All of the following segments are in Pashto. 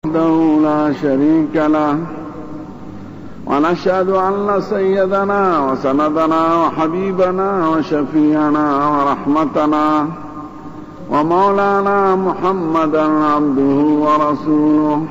وحده لا شريك له، ونشهد أن سيدنا وسندنا وحبيبنا وشفيعنا ورحمتنا ومولانا محمدا عبده ورسوله.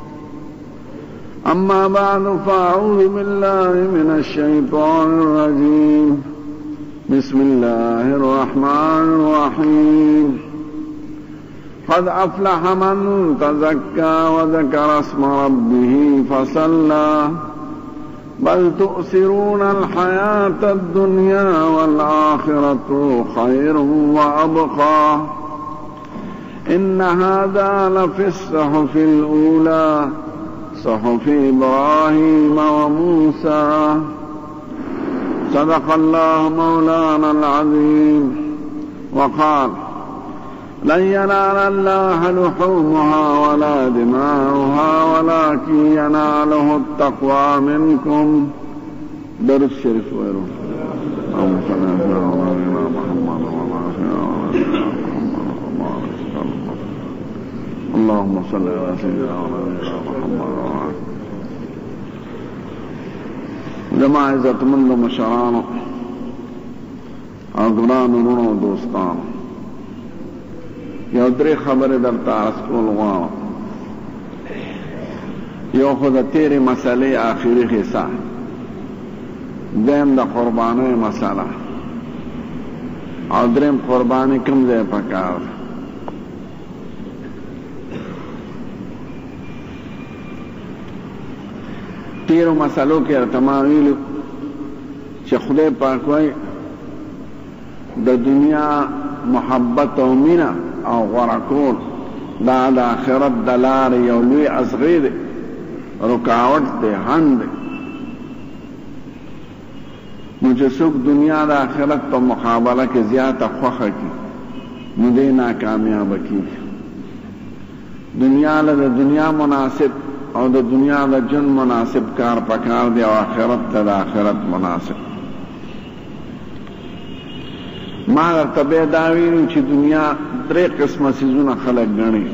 أما بعد، فأعوذ بالله من الشيطان الرجيم. بسم الله الرحمن الرحيم. قد أفلح من تزكى وذكر اسم ربه فصلى، بل تؤثرون الحياة الدنيا والآخرة خير وأبقى. إن هذا لفي الصحف الأولى، صحف إبراهيم وموسى. صدق الله مولانا العظيم. وقال: لن ينال الله لحومها ولا دماؤها ولكن يناله التقوى منكم. درس الشريف ويروح. اللهم صل على سيدنا محمد. جماعة عزت مند مشرانو اغرانو نونو دوستانو، یو درې خبرې درته عرض کول غواړم. یو خو د تېرې مسلې آخري حصہ، دویم د قربانۍ مسله، او دریم قرباني کوم ځای پکار ده. تیرو مسلو کې ورته ما ویلو چې خدای پاک وایي د دنیا محبت او مینه او غوره کول دا د آخرت د لارې یو لوی اصغی دی، رکاوټ دی، هنډ دی. نو چې څوک دنیا د آخرت په مقابله کې زیاته خوښه کړي نو دی ناکامیابه کېږي. دنیا له د دنیا مناسب او د دنیا د جن مناسب کار پکار دی، او آخرت ته د آخرت مناسب. ما درته بیا دا ویلو چې دنیا درې قسمه څیزونه خلک ګڼي.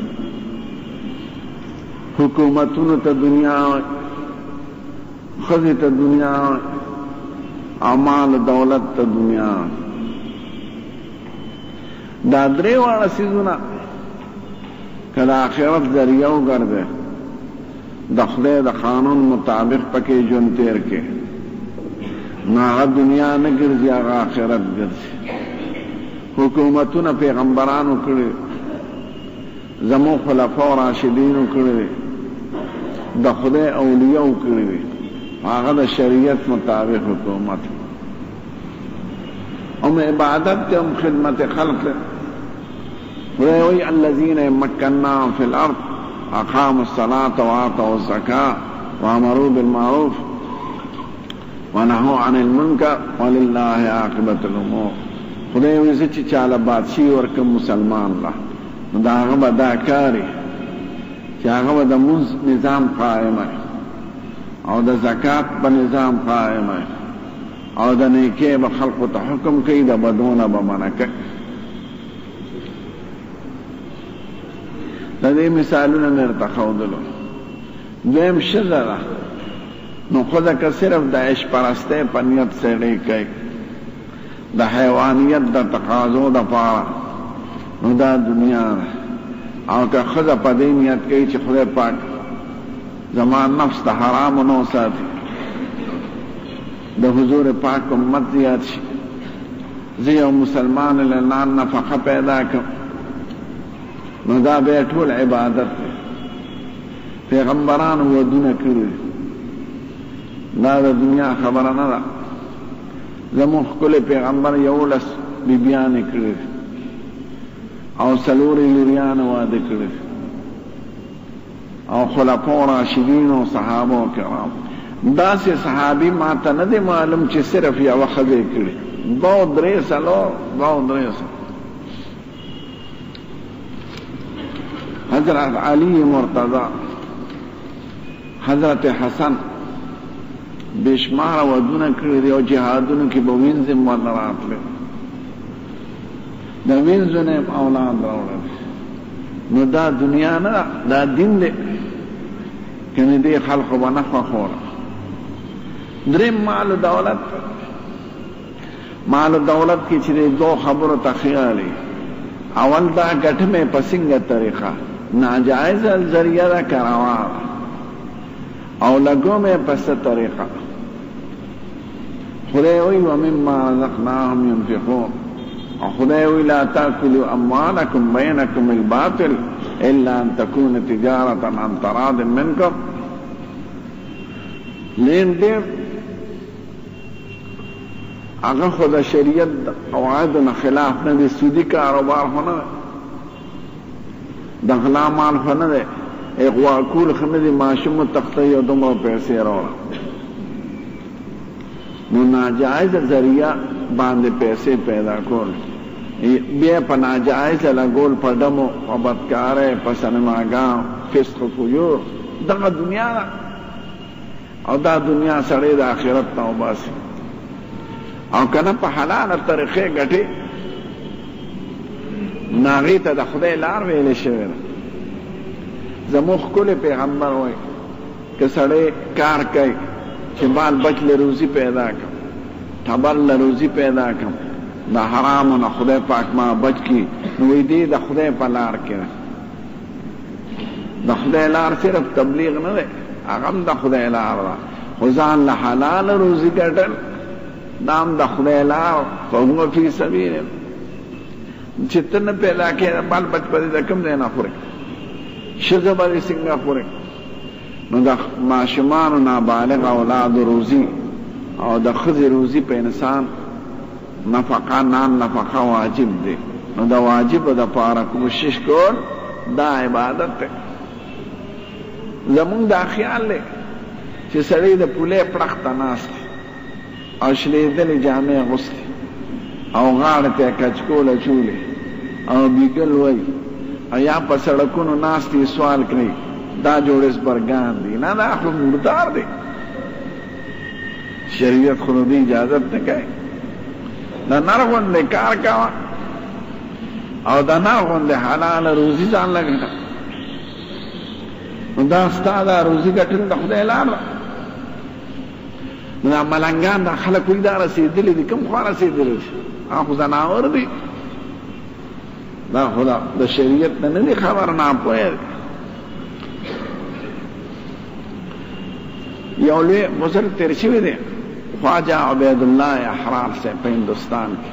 حکومتونو ته دنیا وایي، ښځې ته دنیا وایي، او مال دولت ته دنیا وایي. دا درې واړه څیزونه که د آخرت ذریعه وګرځي، د خدای د قانون مطابق پکې ژوند تیر کې، نو هغه دنیا نه ګرځي، هغه آخرت ګرځي. حکومتونه پیغمبرانو کړي، زمو خلفاء راشدینو کړي، د خدای اولیاء کړي، هغه د شریعت مطابق حکومت. هم عبادت هم خدمت خلق. خدای وایي: الذین مکناهم فی الارض اقاموا الصلاة وآتوا الزکاة وامروا بالمعروف ونهوا عن المنکر ولله عاقبة الامور. خدای وایي زه چې چاله بادشي ورکم مسلمان له، نو د هغه به دا کاري چې هغه به د مونځ نظام قائمه، او د زکات په نظام قائمه، او د نیکۍ به خلقو ته حکم کوي، د بدونه به منع کوي. د دې مثالونه مې درته ښودلو. دویم ښځه ده، نو ښځه که صرف د عیش پرستۍ په نیت سړی کوي، د حیوانیت د تقاضو دپاره، نو دا دنیا ده. او که ښځه په دې نیت کوي چې خدای پاک زما نفس د حرامو نه وساتي، د حضور پاک امت زیات شي، زه یو مسلمان له ځان نفقه پیدا کړم، نو دا بیا ټول عبادت دی. پیغمبرانو ودونه کړي، دا د دنیا خبره نه ده. زموږ ښکلی پیغمبر 11 بیبیانې کړي، او 4 لوریانې واده کړي، او خلفاء راشدین او صحابه کرام. داسې صحابي ما ته نه دی معلوم چې صرف یوه ښځه کړي، 2 3 4 حضرت علی مرتضی، حضرت حسن بشمار ودونه کړي دي، او جهادونو کې به وینځم ورنه راتلل، د وینځو نه اولاد راوړل. نو دا دنیا نه، دا دین دی. کنی دی خلقو بنخوا خورا. درم مال دولت، مال دولت کی چی دو خبرو تخیالی. اول دا گٹھ میں پسنگ طریقہ ناجائز ذریعہ دا کروار، او لگو میں پس طریقہ خدای ومما رزقناهم ينفقون، خدای لا تاكلوا اموالكم بينكم الباطل الا ان تكون تجارة عن تراض منكم. لین دیر اگر خدا شریعت قواعدنا خلاف نہ دے، سودی کاروبار ہونا دخلا مال ہونا دے، ایک واکول خمد معاشم تختی و دمرو پیسے روڑا نو ناجائز ذریعہ باندے پیسے پیدا کول بیا پا ناجائز لگول پا دمو پا بدکارے پا سنماگاں فسق فجور دقا دنیا دا او دا دنیا سڑے دا آخرت تاو باسی او کنا پا حلال طریقے گٹے ناغی تا دا خدای لار ویلے شویر زموخ کل پیغمبر ہوئی کہ سڑے کار کئی چھ بال بچ لروزی پیدا کم تبر لروزی پیدا کم دا حرام نا خدای پاک ما بچ کی نوی دی دا خدای پا لار کرا. دا خدای لار صرف تبلیغ نہ دے، اغم دا خدای لار دا خزان لحلال روزی کٹل دام دا خدای لار فہو فی سبیل چتن پیدا کے بال بچ پدی دا کم دینا خورک شزا بری سنگا خورک نو دا معشمان و نابالغ اولاد روزی او دا خزی روزی پہ انسان نفقہ نان نفقہ واجب دے نو دا واجب دا پارا کوشش کول دا عبادت ہے. زمون دا خیال لے چی سڑی دا پولے پرختا ناستی او شلیدل جامع غسلی او غارتے کچکول چولی او بیگل وی او یا پا سڑکونو ناستی سوال کری دا جوڑس برگان دی نا دا خود مردار دی. شریعت خود دی اجازت نکای دا نرغن دے کار کوا او دا نرغن دے حلال روزی جان لگنا دا ستا دا روزی گٹن دا خدای لار دا ملنگان دا خلقوی دا رسیدلی دی کم خواه رسیدلی دی آخو زناور دی دا خدا دا شریعت ندی خبر ناپوئے دی. یولوی بزرگ ترشوی دی خواجہ عبیداللہ احرار سے پہ ہندوستان کی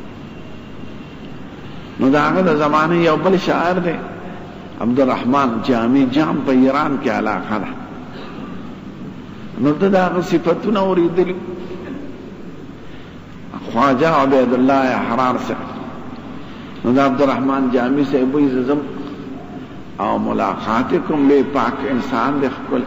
نو دا آگا دا زمانے یو بل شاعر دی عبدالرحمن جامی جام پہ ایران کی علاقہ دا نو دا آگا صفتو نوری دلی خواجہ عبیداللہ احرار سے نو دا عبدالرحمن جامی سے ابوی زم او ملاقاتکم بے پاک انسان دے خکل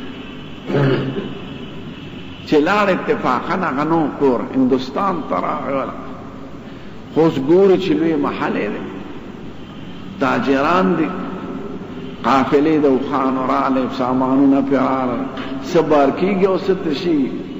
چلار اتفاقا غنو کور ہندوستان تراغلا خوش گور چلوی محلے دے تاجران دی قافلے دو خان و رالے سامانونا پیرار سبار کی گیا ستشی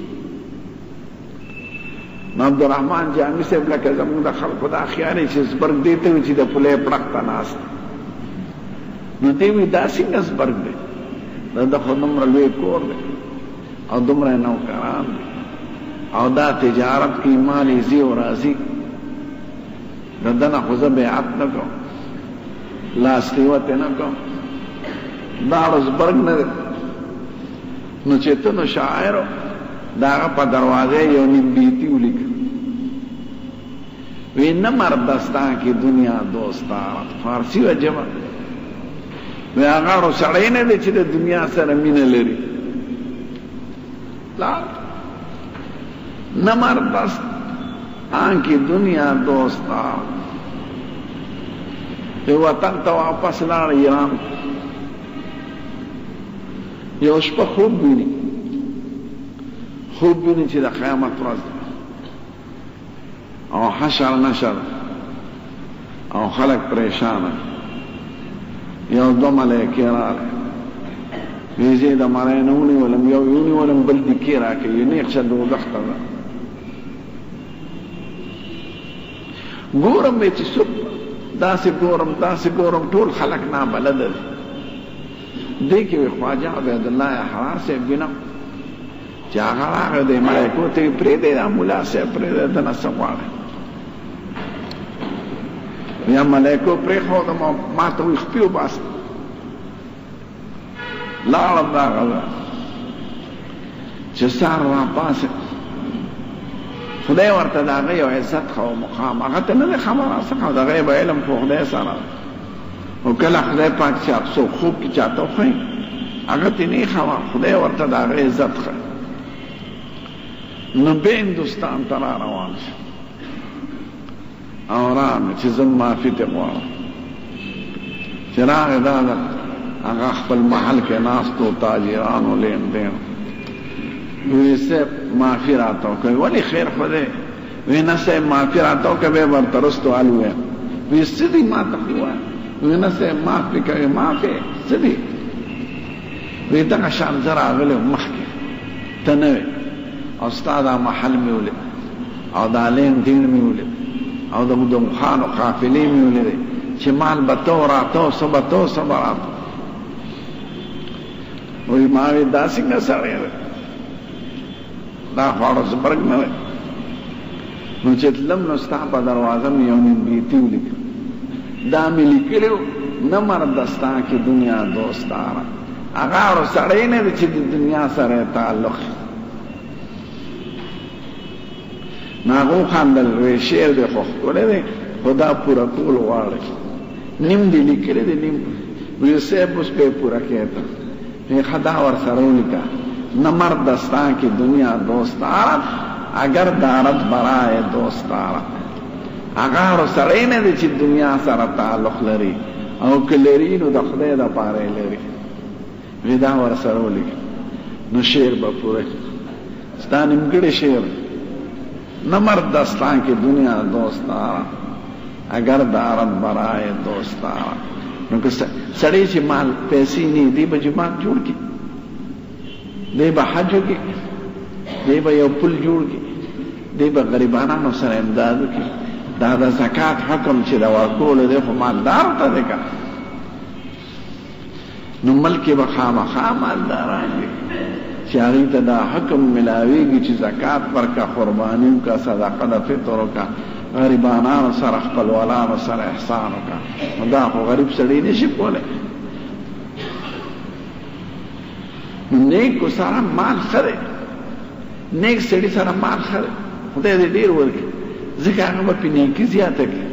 عبدالرحمن جامی سے بلکہ زمون دا خلق دا خیالی چیز برگ دیتے ہوئی چی دا پلے پڑکتا ناستا نو دیوی دا سنگس برگ دے دا خود نمر لوی کور دے او دمر نوکران دے او دا تجارت کی مالی زی و رازی دا دنا خوزا بیعت نکو لاسلیوت نکو دا رز برگ ندے نو چیتنو شاعرو داغا پا دروازے یو نیم بیتیو لکھ وی نمر دستان کی دنیا دوستان فارسی و جمع وی آغارو سڑینے دے چی دے دنیا سر مین لری لا نمر دستان کی دنیا دوستان وی وطن تا واپس لار ایران یو شپا خوب بینی خوب بینی چی دا قیامت رز او حشر نشر او خلق پریشان یو دو ملیکی رالے ویزی دا مرینونی ولم یو یونی ولم بلدی کی راکی یونیق شدو دخت دا گورم بیچی سب دا سی گورم طول خلق نا بلد دې کې خواجه عبید الله حرار صاحب بنا چې هغه راغی د ملایکو ته پرېږدی دا ملا صاحب پرېږدی دنه څه غواړی یا ملایکو پرېښودم او ما ته وایي خپې وباسه لاړم دا هغه چې سهار راپاسې خدای ورته د هغه یو عزت خو مقام هغه ته نه دی خبره څه د غیب علم خو خدای سره او کله خدای پاک چې څوک خوب کې چاته وښایي هغه ته نه خبر خدای ورته د هغه عزت ښه نو به هندوستان ته را روان شو او راغی چې زه معافي ته غواړم چې راغی دا هغه خپل محل کې ناستو تاجرانو لین دین وی صاحب معافي راته وکړئ ولې خیر خو دی وی نه صاحب معافي راته وکړه بیا ورته رستو حل ووایم وی څه دي ما ته خو ووایه وی نه صاحب معاف پې کوې معاف یې څه دي وی دغه شان زه راغلی وم مخکې ته نه وې او ستا دا محل مې ولید او دا لین دین مې ولید او د مخانو قافلې مې ولیدې چې مال به تو راته څه به تو څه به راته وی ما وی دا څنګه سړی دی دا خواړه زبرګ نه وی نو چې تلم نو ستا په دروازه مې یو نیم بیتي ولیکل دا مې لیکلي نه مردستا کې دنیا دوستاره هغه هغه سړی نه دی چې د دنیا سره تعلق نو هغه وخندل وی شعر دی خو ښکلی دی خو دا پوره کول غواړي نیم دی لیکلی دی نیم وی صاحب اوس به یې پوره کړې ته ښه دا ورسره ولیکه نه مردستا کی دنیا دوستارت اگر دارت برای دوستارت اگر سړی نه دی چې دنیا سره تعلق لري او که لري نو د خدای دپاره یې لري وی دا ورسره ولیکه نو شعر به پوره ستا نیمګړی شعر نه مردستا کی دنیا دوستارت اگر دارت برای دوستارت نو که سړی چې مال پیسې نه دی به جماعت جوړ کړي دی به حج وکړي دی به یو پل جوړ کړي دی به غریبانو سره امداد وکړي دا د زکات حکم چې د ورکولو دی خو مالدار ته دی که نو ملک به خامخا مالداران دي چې هغوی ته دا حکم ملاویږي چې زکات ورکړه قرباني وکړه صدقه د فطر وکړه غریبانانو سره خپلوالانو سره احسان وکړه نو دا خو غریب سړی نشي کولی نیکو سره مال ښه دی نیک سړي سره مال ښه دی خدای دې ډېر ورکړي ځکه هغه به پې نیکي زیاته کړي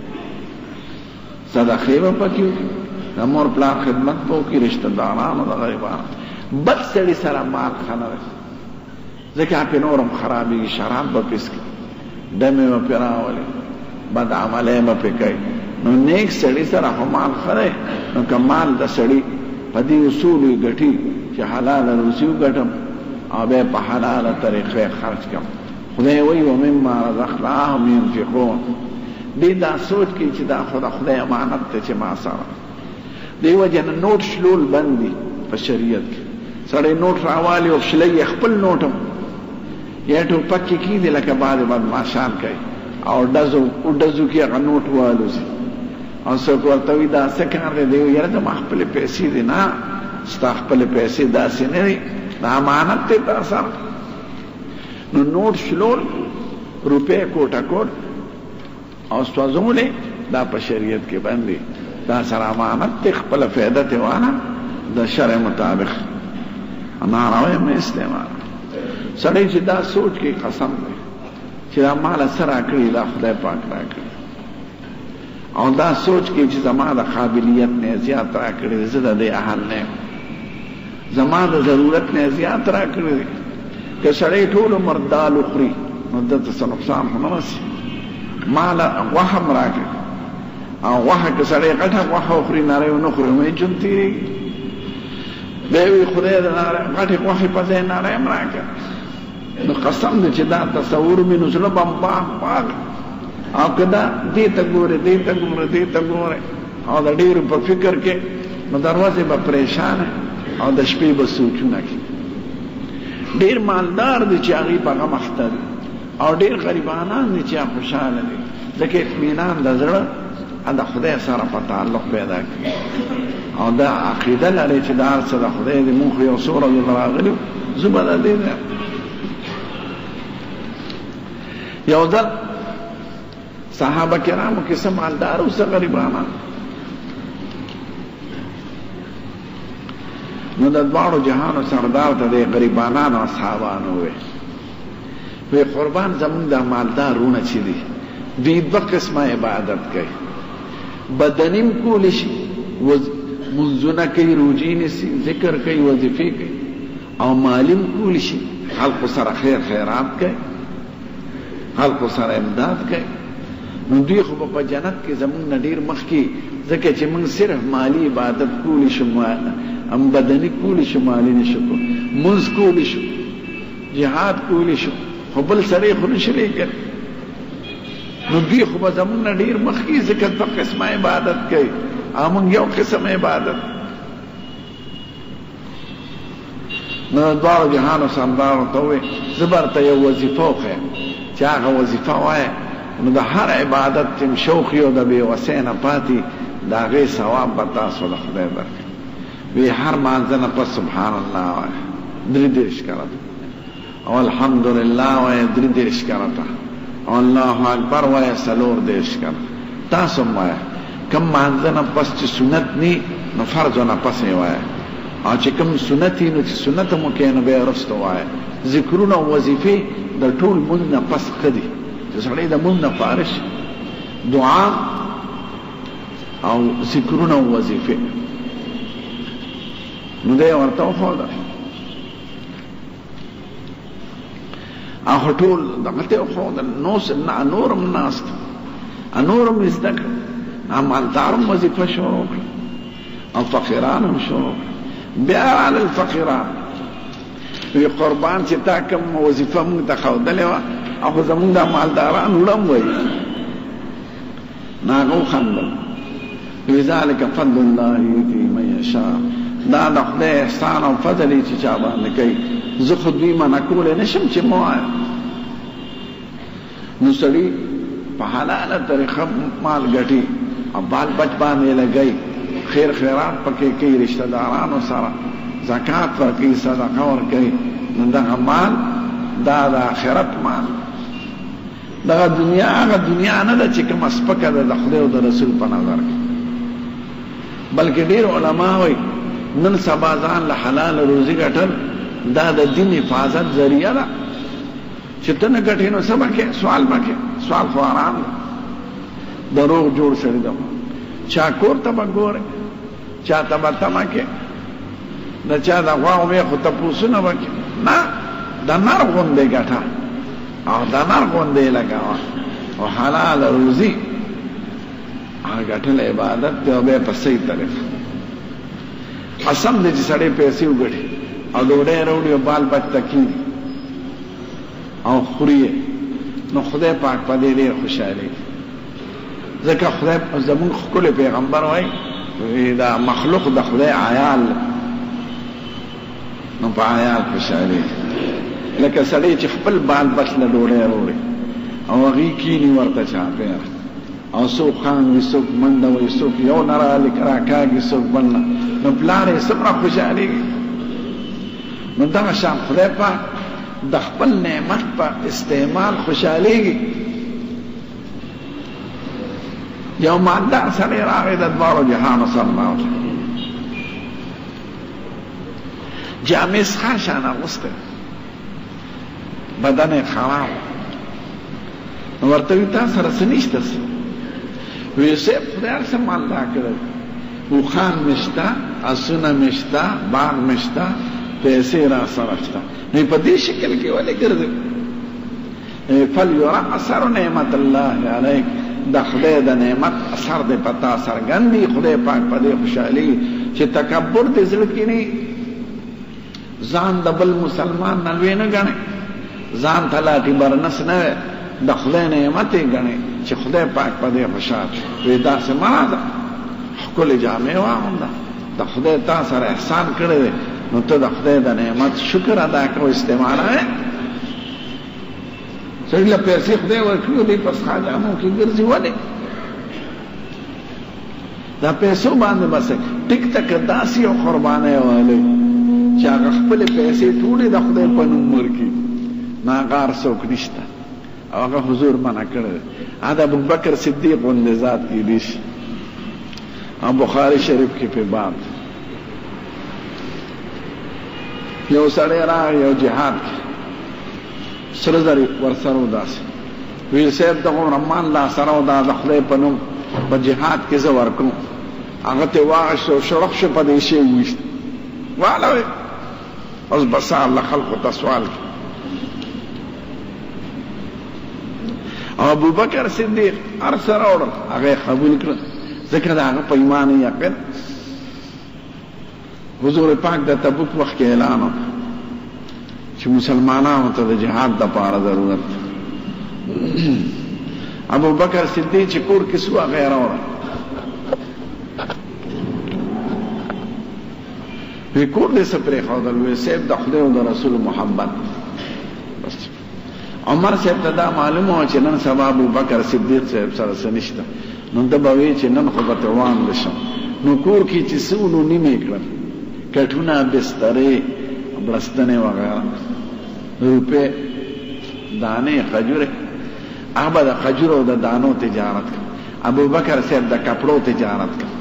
صدقې به پکې وکړي د مور پلار خدمت به وکړي رشته دارانو د غریبانو بد سړي سره مال ښه نه دی ځکه هغه پې نور هم خرابېږي شراب به پې څښي ډمې به پې راولي بد عملی به پې کوي نو نیک سړي سره خو مال ښه دی نو که مال د سړي په دې اصولو یې ګټي چې حلاله روزي وګټم او بیا په حلاله طریقې خرج کړم خدای وایي ومما رزقناهم ينفقون دې دا سوچ کوي چې دا خو د خدای امانت دی چې ما سره دې وجه نه نوټ شلول بند دي په شریعت کې سړی نوټ راوالي او شلی خپل نوټ هم یا ټوپک کې کېږدي لکه بعضې بدماشان کوي او ډزو کې هغه نوټ والوځي او څوک ورته وایي دا څه کار دی دی یاره زما خپلې پیسې دي نه ستا خپلې پیسې داسې نه دي دا امانت دی تا سره نو نوټ شلول روپۍ کوټه کوټ او سوځولې دا په شریعت کې بند دي دا سره امانت دی خپله فایده ترې واخله د شرع مطابق ناروا مه استعمال سړی چې دا سوچ کې قسم دی چې دا ماله څه راکړي دا خدای پاک راکړي او دا سوچ کې چې زما د قابلیت نه زیات راکړي زه د دې اهل نه زما د ضرورت نه زیات راکړي که سړی ټول عمر دال وخوري نو دته څه نقصان خو نه رسي ماله غوښه هم راکړي او غوښه که سړی غټه غوښه وخوري نری ونه خوري نو یې ژوند تېرېږي بیا وایي خدای د غټې غوښې په ځای نری هم راکړه نو قسم دی چې دا تصور مې نو زړه به باغ او که دا دې ته ګورې دې ته ګورې دې ته ګورې او د ډېرو په فکر کې نو دروازې به پریشانه او د شپې به سوچونه کوي ډېر مالدار دي چې هغوی په غم اخته دي او ډېر غریبانان دي چې خوشحاله دي ځکه اطمینان د زړه دا خدای سره په تعلق پیدا کړي او دا عقیده لري چې دا هر څه د خدای دی مونږ یو څو ورځې راغلي زه به د دې یو ځل صحابه کرامو کې څه مالدار او څه غریبانه نو د دواړو جهانو سردار ته د غریبانانو اصحابانو وی قربان زمونږ د مالدار رونه چې دي دوی دوه قسمه عبادت کوي بدنیم کولی شي منځونه کوي روجې نیسي ذکر کوي وظیفې کوي او مالیم کولی شي خلقو سره خیر خیرات کوي خلقو سره امداد کوي نو دوی خو په جنت کې زمونږ نه ډېر مخکې ځکه چې موږ صرف مالی عبادت کولی شو ام بدنی کولی شو مالی نشو کو منځ کولی شو جهاد کولی شو خو بل سره خو نشي کوي نو دوی خو به زمونږ نه ډېر مخکې ځکه دوه قسمه عبادت کوي او موږ یو قسم عبادت نو دواړو جهانو سردارو ته ووایي زه به ورته یو وظیفه وښیم چې هغه وظیفه وایه نو د هر عبادت چې شوق یو د بېوسۍ نه پاتې د هغې ثواب به تاسو د خدای درکړي وی هر مانځه نه پس سبحان الله وایه 33 کرته او الحمدلله وایه 33 کرته او الله اکبر وایه 34 کرته تاسو وایه کم مانځه نه پس چې سنت نی نو فرضو نه پس یې وایه او چې کم سنت نی نو چې سنت مو کې نو بیا وروسته وایه ذکرونه او وظیفې د ټول مونځ نه پس ښه دي چې سړی د مونځ نه فارغ شي دعا او ذکرونه او وظیفې نو دی ورته وښوده هغه ټول دغه ته وښودل نورم ناست نورم زده کړه مالدارم وظیفه شروع کړه او فقیران هم شروع کړه بیا علی الفقیران وی قربان چې تا کوم وظیفه موږ ته ښودلې وه هغه زمونږ د مالداران وړم وایي نو هغه وخندل وی ذلک فضل الله یؤتیه من یشاء دا د خدای احسان او فضل چې چا باندې کوي زه خو دوی منع کولی نشم چې مه وایم نو سړي په حلاله طریقه مال ګټي او بال بچ باندې لګوي خیر خیرات پکې کوي رشته دارانو سره زکات ورکوي صدقه ورکوي نو دغه مال دا د آخرت مال دغه دنیا هغه دنیا نه ده چې کومه سپکه ده د خدای او د رسول په نظر کې بلکې ډېر علما وایي نن سبا ځان له حلال روزي ګټل دا د دین حفاظت ذریعه ده چې ته نه ګټې نو څه به کې سوال به کې سوال خو آرام ده دروغ جوړ سړي ده چا کور ته به ګورې چا ته به تمه کې د چا د غوا وې خو تپوسونه به کې نه د نر غوندې ګټه او د نر غوندې لګوه او حلال روزي هغه ګټل عبادت دی او بیا په صحیح طریقه قسم دې چې سړی پیسې وګټي او ډوډۍ راوړي او بال بچ ته کښېني او خوري نو خدای پاک په دې ډېر خوشحالېږي ځکه خدای زمونږ ښکلی پیغمبر وایي دا مخلوق د خدای عیال نو په عیال خوشحالېږي لکه سړی چې خپل بال بچ له ډوډۍ راوړي او هغې کښېني ورته چاپېره او څوک خاندي څوک منډه وایي څوک یو نه راکاږي څوک بل نه نو پلار یې څومره خوشحالېږي نو دغه شان خدای پاک د خپل نعمت په استعمال خوشحالېږي یو مالدار سړی راغی د دواړو جهانو سردار جامې څښا شان اغوستی بدن یې خراب نو ورته وي تا سره څه نشته وی صاحب خدای هر څه مال راکړی اوښان مې شته اسونه مې شته باغ مې شته پیسې را سره شته نو په دې شکل کې ولې ګرځې فلیرى اثر نعمت الله علیک د خدای د نعمت اثر دې پتا څرګندي خدای پاک په دې خوشحالي چې تکبر دې زړه کې نه ځان د بل مسلمان نه لوی نه ګڼي ځان ته لاټي برنس نه د خدای نعمت یې ګڼي چې خدای پاک په دې خوشحال وي داسې معنا ده ښکلې جامې واغونده د خدای تا سره احسان کړی دی نو ته د خدای د نعمت شکر ادا کړو استعمالوې سړي له پیسې خدای ورکړي دی په څښا جامو کې ګرځي ولې دا پیسو باندې بس ټیک تک داسې او قربانه والی چې هغه خپل پیسې ټولې د خدای په نوم ورکړي ناغار څوک نشته او هغه حضور منع کړی دا ابوبکر صدیق غوندې ذات کیدی شي او بخاری شریف کې په باب یو سړی راغی یو جهاد کې سره زر ورسره وداسې ویل صاحب دغه رحمان لا سره دا د خدای په نوم په جهاد کې زه ورکړم هغه ته واغشت او شرف شو په دې شی وویشت واړوي اوس بس الله خلقو ته سوال او ابوبکر صدیق هر سره وړل هغه قبول کړ ځکه دا هغه په ایمان یقین حضور پاک د تبوک وخت کې اعلان وکړ چې مسلمانانو ته د جهاد د پاره ضرورت ابوبکر صدیق چې کور کې سو غیر اور په کور دې سپری خدای وي سیب د خدای او د رسول محمد بس عمر صاحب ته دا معلومه چې نن سبا ابوبکر صدیق صاحب سره سنشته نو د بوي چې نن خو به روان بشم نو کور کې چې سونو نیمه کړ کټونه بسترې بلستنه وغیرہ روپے دانه خجوره هغه د خجورو د دانو تجارت کړ ابوبکر صاحب د کپړو تجارت کړ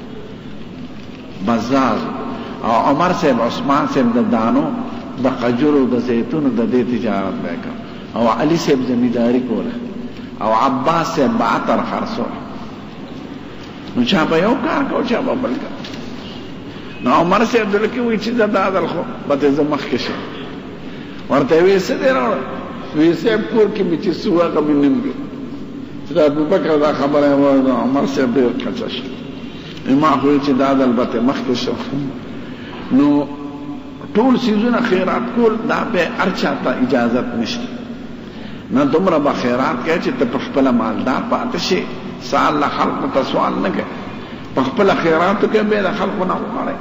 بازار او عمر صاحب عثمان صاحب د دانو د خجورو د زیتونو د دې تجارت وکړ او علي صاحب زمینداری کوله او عباس صاحب عطر خرڅو نو چا به یو کار کو چا به بل کار نو عمر صاحب دلته وی چې دا دادل خو به زه مخ کې شم ورته وی څه دی راوړ وی صاحب کور کې می چې سوا کوم نیم چې دا ابوبکر دا خبره وایي عمر صاحب ډېر کچا شي ما خو چې دادل به مخ کې شو نو ټول سيزونه خیرات کول دا به ارچا ته اجازت نشته نه دومره به خیرات کوي چې ته په خپل مالدار پاتې شي سال خلق ته سوال نه کوي په خپل خیرات کې به د خلق نه وغواړي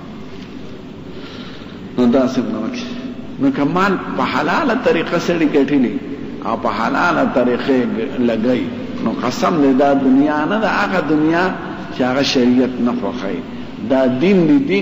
نو دا څنګه نو کمال په حلاله طریقه سره ګټلی او په حلاله طریقې لګي نو قسم دې دا دنیا نه دا هغه دنیا چې هغه شریعت نه خوښي دا دین دی دین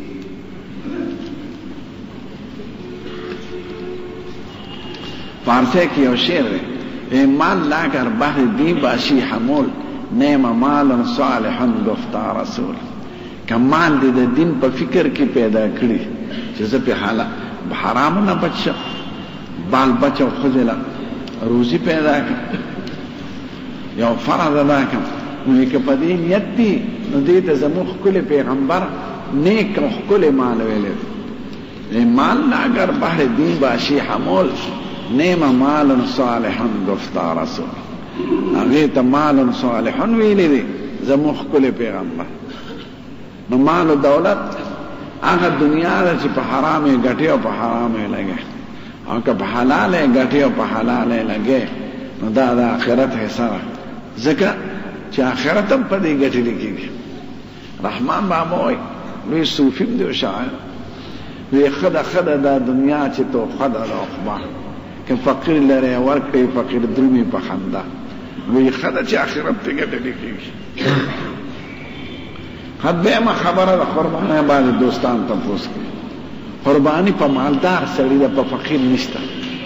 فارسی کی یو شعر ہے ایمان لا کر بحر دی باشی حمول نعم مال صالح گفتہ رسول کمال دی د دین په فکر کې پیدا کړی چې زه په حاله حرام نه بچ بال بچو خذل روزي پیدا کړ یو فرض ادا کړ نو کې په دې نیت دی نو دې ته زموږ کله پیغمبر نیک خپل مال ویل ایمان لا کر بحر دی باشی حمول نعم مال صالح گفتہ رسول هغه ته مال صالح ویلې دي زموږ کله پیغمبر نو مال او دولت هغه دنیا چې په حرامه ګټي او په حرامه لګي او که په حلاله ګټي او په حلاله لګي نو دا د آخرت حساب ځکه چې آخرت هم په دې ګټي لګي رحمان بابا وی صوفي دی شاعر وی خدا دا دنیا چې تو خدا د اخبار که فقیر لري ورکړي فقیر درومي په خندا وی خدا چې آخرت ته ګټي لګي خدای ما خبره د قربانه باندې دوستان تاسو کې قرباني په مالدار سړي د په فقیر نشته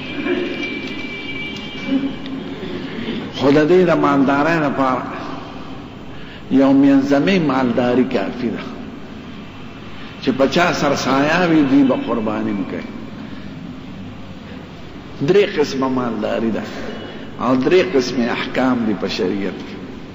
خدای دې د مالدارانو لپاره یو منظمه مالداری کافی ده چې 50 سرسایه وي دی به قرباني وکړي درې قسمه مالداری ده او درې قسمه احکام دي په شریعت کې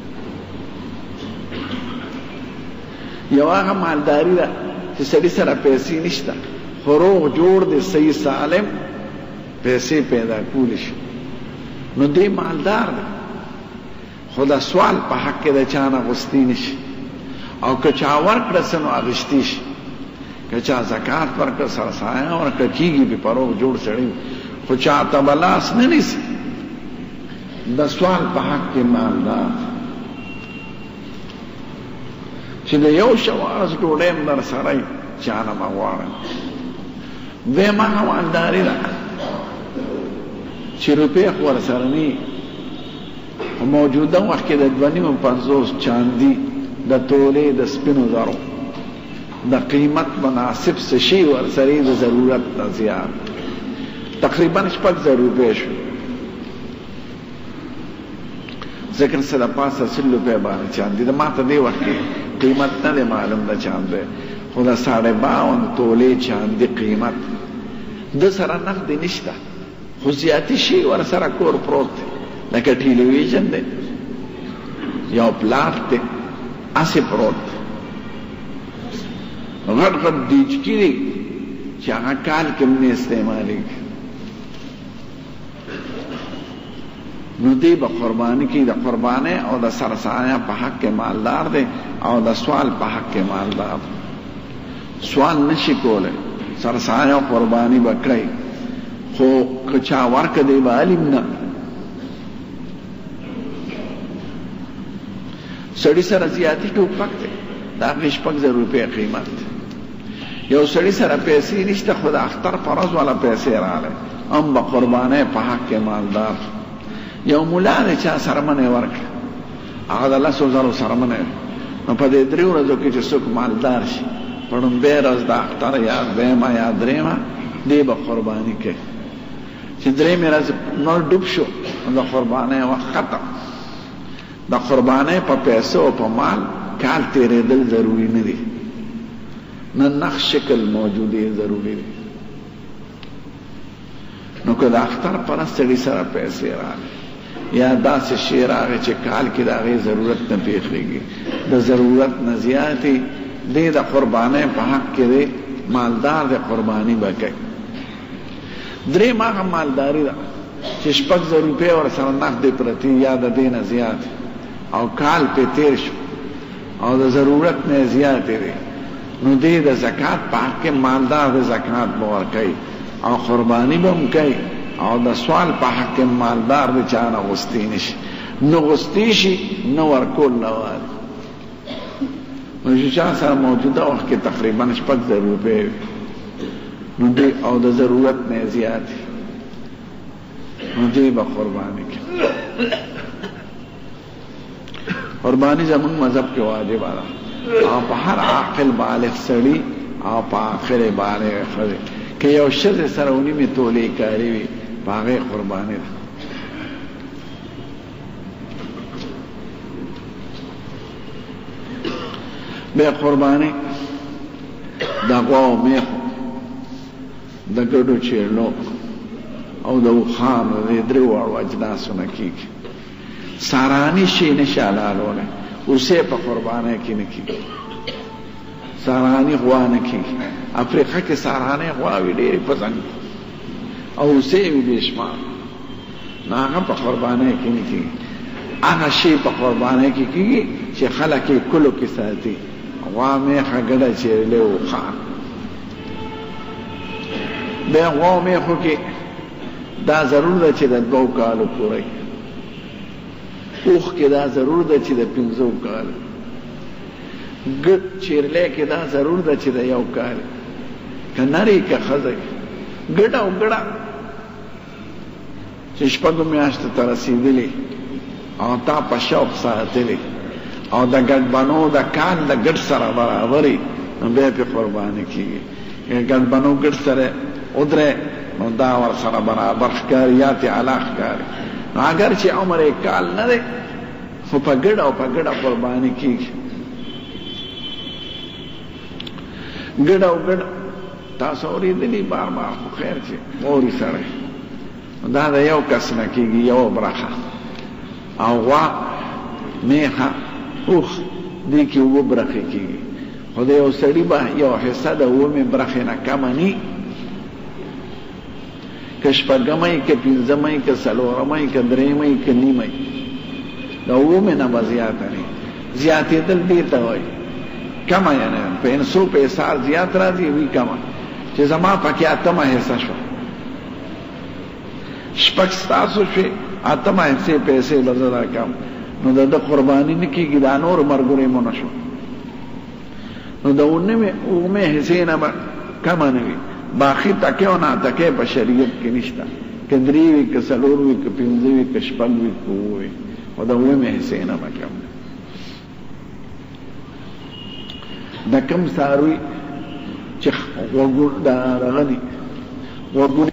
یو هغه مالداری ده چې سړي سره پیسې نشته خروغ جوړ دي صحیح سالم پیسې پیدا کول شي نو دې مالدار ده خدا سوال په حق کې د چانه غوستي نشي او که چا ورکړه سنو اغشتي شي که چا زکات ورکړه سرسایه ورکړه کیږي په پروغ جوړ سړي خو چا ته بلاس نه نیسي د سوال په حق کې مالدار چې د یو شوارز ډوډۍ در سره چانه مغواړم دویمه مالداري ده چې روپۍ ور سره ني موجوده وخت کې د 2.50 چاندي د تولې د سپینو زرو د قیمت مناسب څه شي ورسره د ضرورت نه زیات تقریبا 6,000 روپۍ شو ذکر سره پاسه 100 روپۍ باندې چاندي د ماته دی وخت قیمت نه معلوم نه چاندي خو د 52 تولې چاندي قیمت د سره نقد نشته خو زیاتی شي ورسره کور پروت دی لکه ټلویزیون دی یو پلاټ دی اسی پروت غټ غټ دیچکی دی چې هغه کال کې نه استعمالي نو دی به قرباني کې د قربانه او د سرسایه په حق کې مالدار دی او د سوال په حق کې مالدار سوال نشي کوله سرسایه قرباني وکړي خو کچا ورکه دی به علم نه سړی سره زیاتی ټوپک دی دا 6,000 روپۍ قیمت یو سړی سره پیسې نشته خو د اختر فرض والا پیسې راغله هم به قربانه په حق کې مالدار یو مولا دی چا سرمنه ورکړه هغه د 10,000 سرمنه نو په دې 3 ورځو کې چې څوک مالدار شي په لومبۍ ورځ د اختر یا دویمه یا درېیمه دی به قرباني کوي چې درېیمې ورځ نور ډوب شو د قربانۍ وخت ختم د قربانۍ په پیسو او په مال کال تېرېدل ضروري نه دي نه نقش شکل موجودې ضروري دي نو که د اختر پر سړي سره پیسې راغلي یا داسې شی راغی چې کال کې د هغې ضرورت نه پېښېږي د ضرورت نه زیاتې دی د قربانۍ په حق کې دی مالدار د قرباني به کوي درېیم هغه مالداري ده چې 6,000 روپۍ ورسره نقدې پرتې یا د دې نه زیات او کال پې تېر شو او د ضرورت نه زیاتې دی نو دی د زکات په حق کې مالدار د زکات به ورکوي او قرباني به هم کوي او د سوال په حق کې مالدار د چا نه غوستی نشي نه غوستی شي نه ورکول نه واري نو چې چا سره موجوده وخت کې تقریبا 6,000 روپۍ نو دی او د ضرورت نه زیات نو دی به قرباني کوي قرباني زمون مذهب کې واجب ده او په هر عاقل بالغ سړي او په آخر بالغ ښځې که یو ښځې سره ونیمې تولې کاري وي په هغې قرباني ده بیا قرباني د غوا او میخو د ګډو چیرلو او د اوښانو د درې واړو اجناسو نه کېږي ساراني شي نشي حلالولی اوسې په قربانۍ کې نه کېږي ساراني غوا نه کېږي افریقا کې سارانۍ غواوې ډېرې پسند او اوسې وي بې شمار نو هغه په قربانۍ کې نه کېږي هغه شی په قربانۍ کې کېږي چې خلک یې کلو کې ساتي غوا میخه ګډه چیرلې اوښان بیا غوا میخو کې دا ضرور ده چې د 2 کالو پوره اوخ کې دا ضرور ده چې د 15 کال ګډ چیرلې کې دا ضرور ده چې د 1 کال که نری که ښځه ګډه او ګډه چې 6 میاشتو ته رسېدلې او تا په شوق ساتلې او د ګډ بنو د کال د ګډ سره برابرې نو بیا پې قرباني کېږي ګډ بنو ګډ سره ودرې نو دا ور سره برابر ښکاري یا تې علا ښکاري نو اگر چې عمر یې کال نه دی خو په ګډه او په ګډه قرباني کېږي ګډه او ګډه تاسو اورېدلي بار بار خو خیر چې اوري سړی دا د یو کس نه کېږي یو برخه او غوا میخه اوښ دې کې 2 برخې کېږي خو د یو سړي به یو حصه د 2 برخې نه کمه ني که 6مه که 5مه که 4مه که 3مه که نیمه د 2 نه به زیاته ني زیاتېدل دې ته وایي کمه یعنې په انسو په حسار زیات راځي وي کمه چې زما پکې 8مه حصه شوه 6 ستاسو شوې 8مه حصې پیسې به زه راکړم نو د قرباني نه کېږي دا نور مرګورې مو نه شو نو د 9مه حصې نه به کمه نه وي باقي تکې او ناتکې په شریعت کې نشته که 3 وي که 4 وي که 5 وي که 6 وي که 7 وي خو د 9مه حصې نه به کم د کم ساروي چې غني وګونی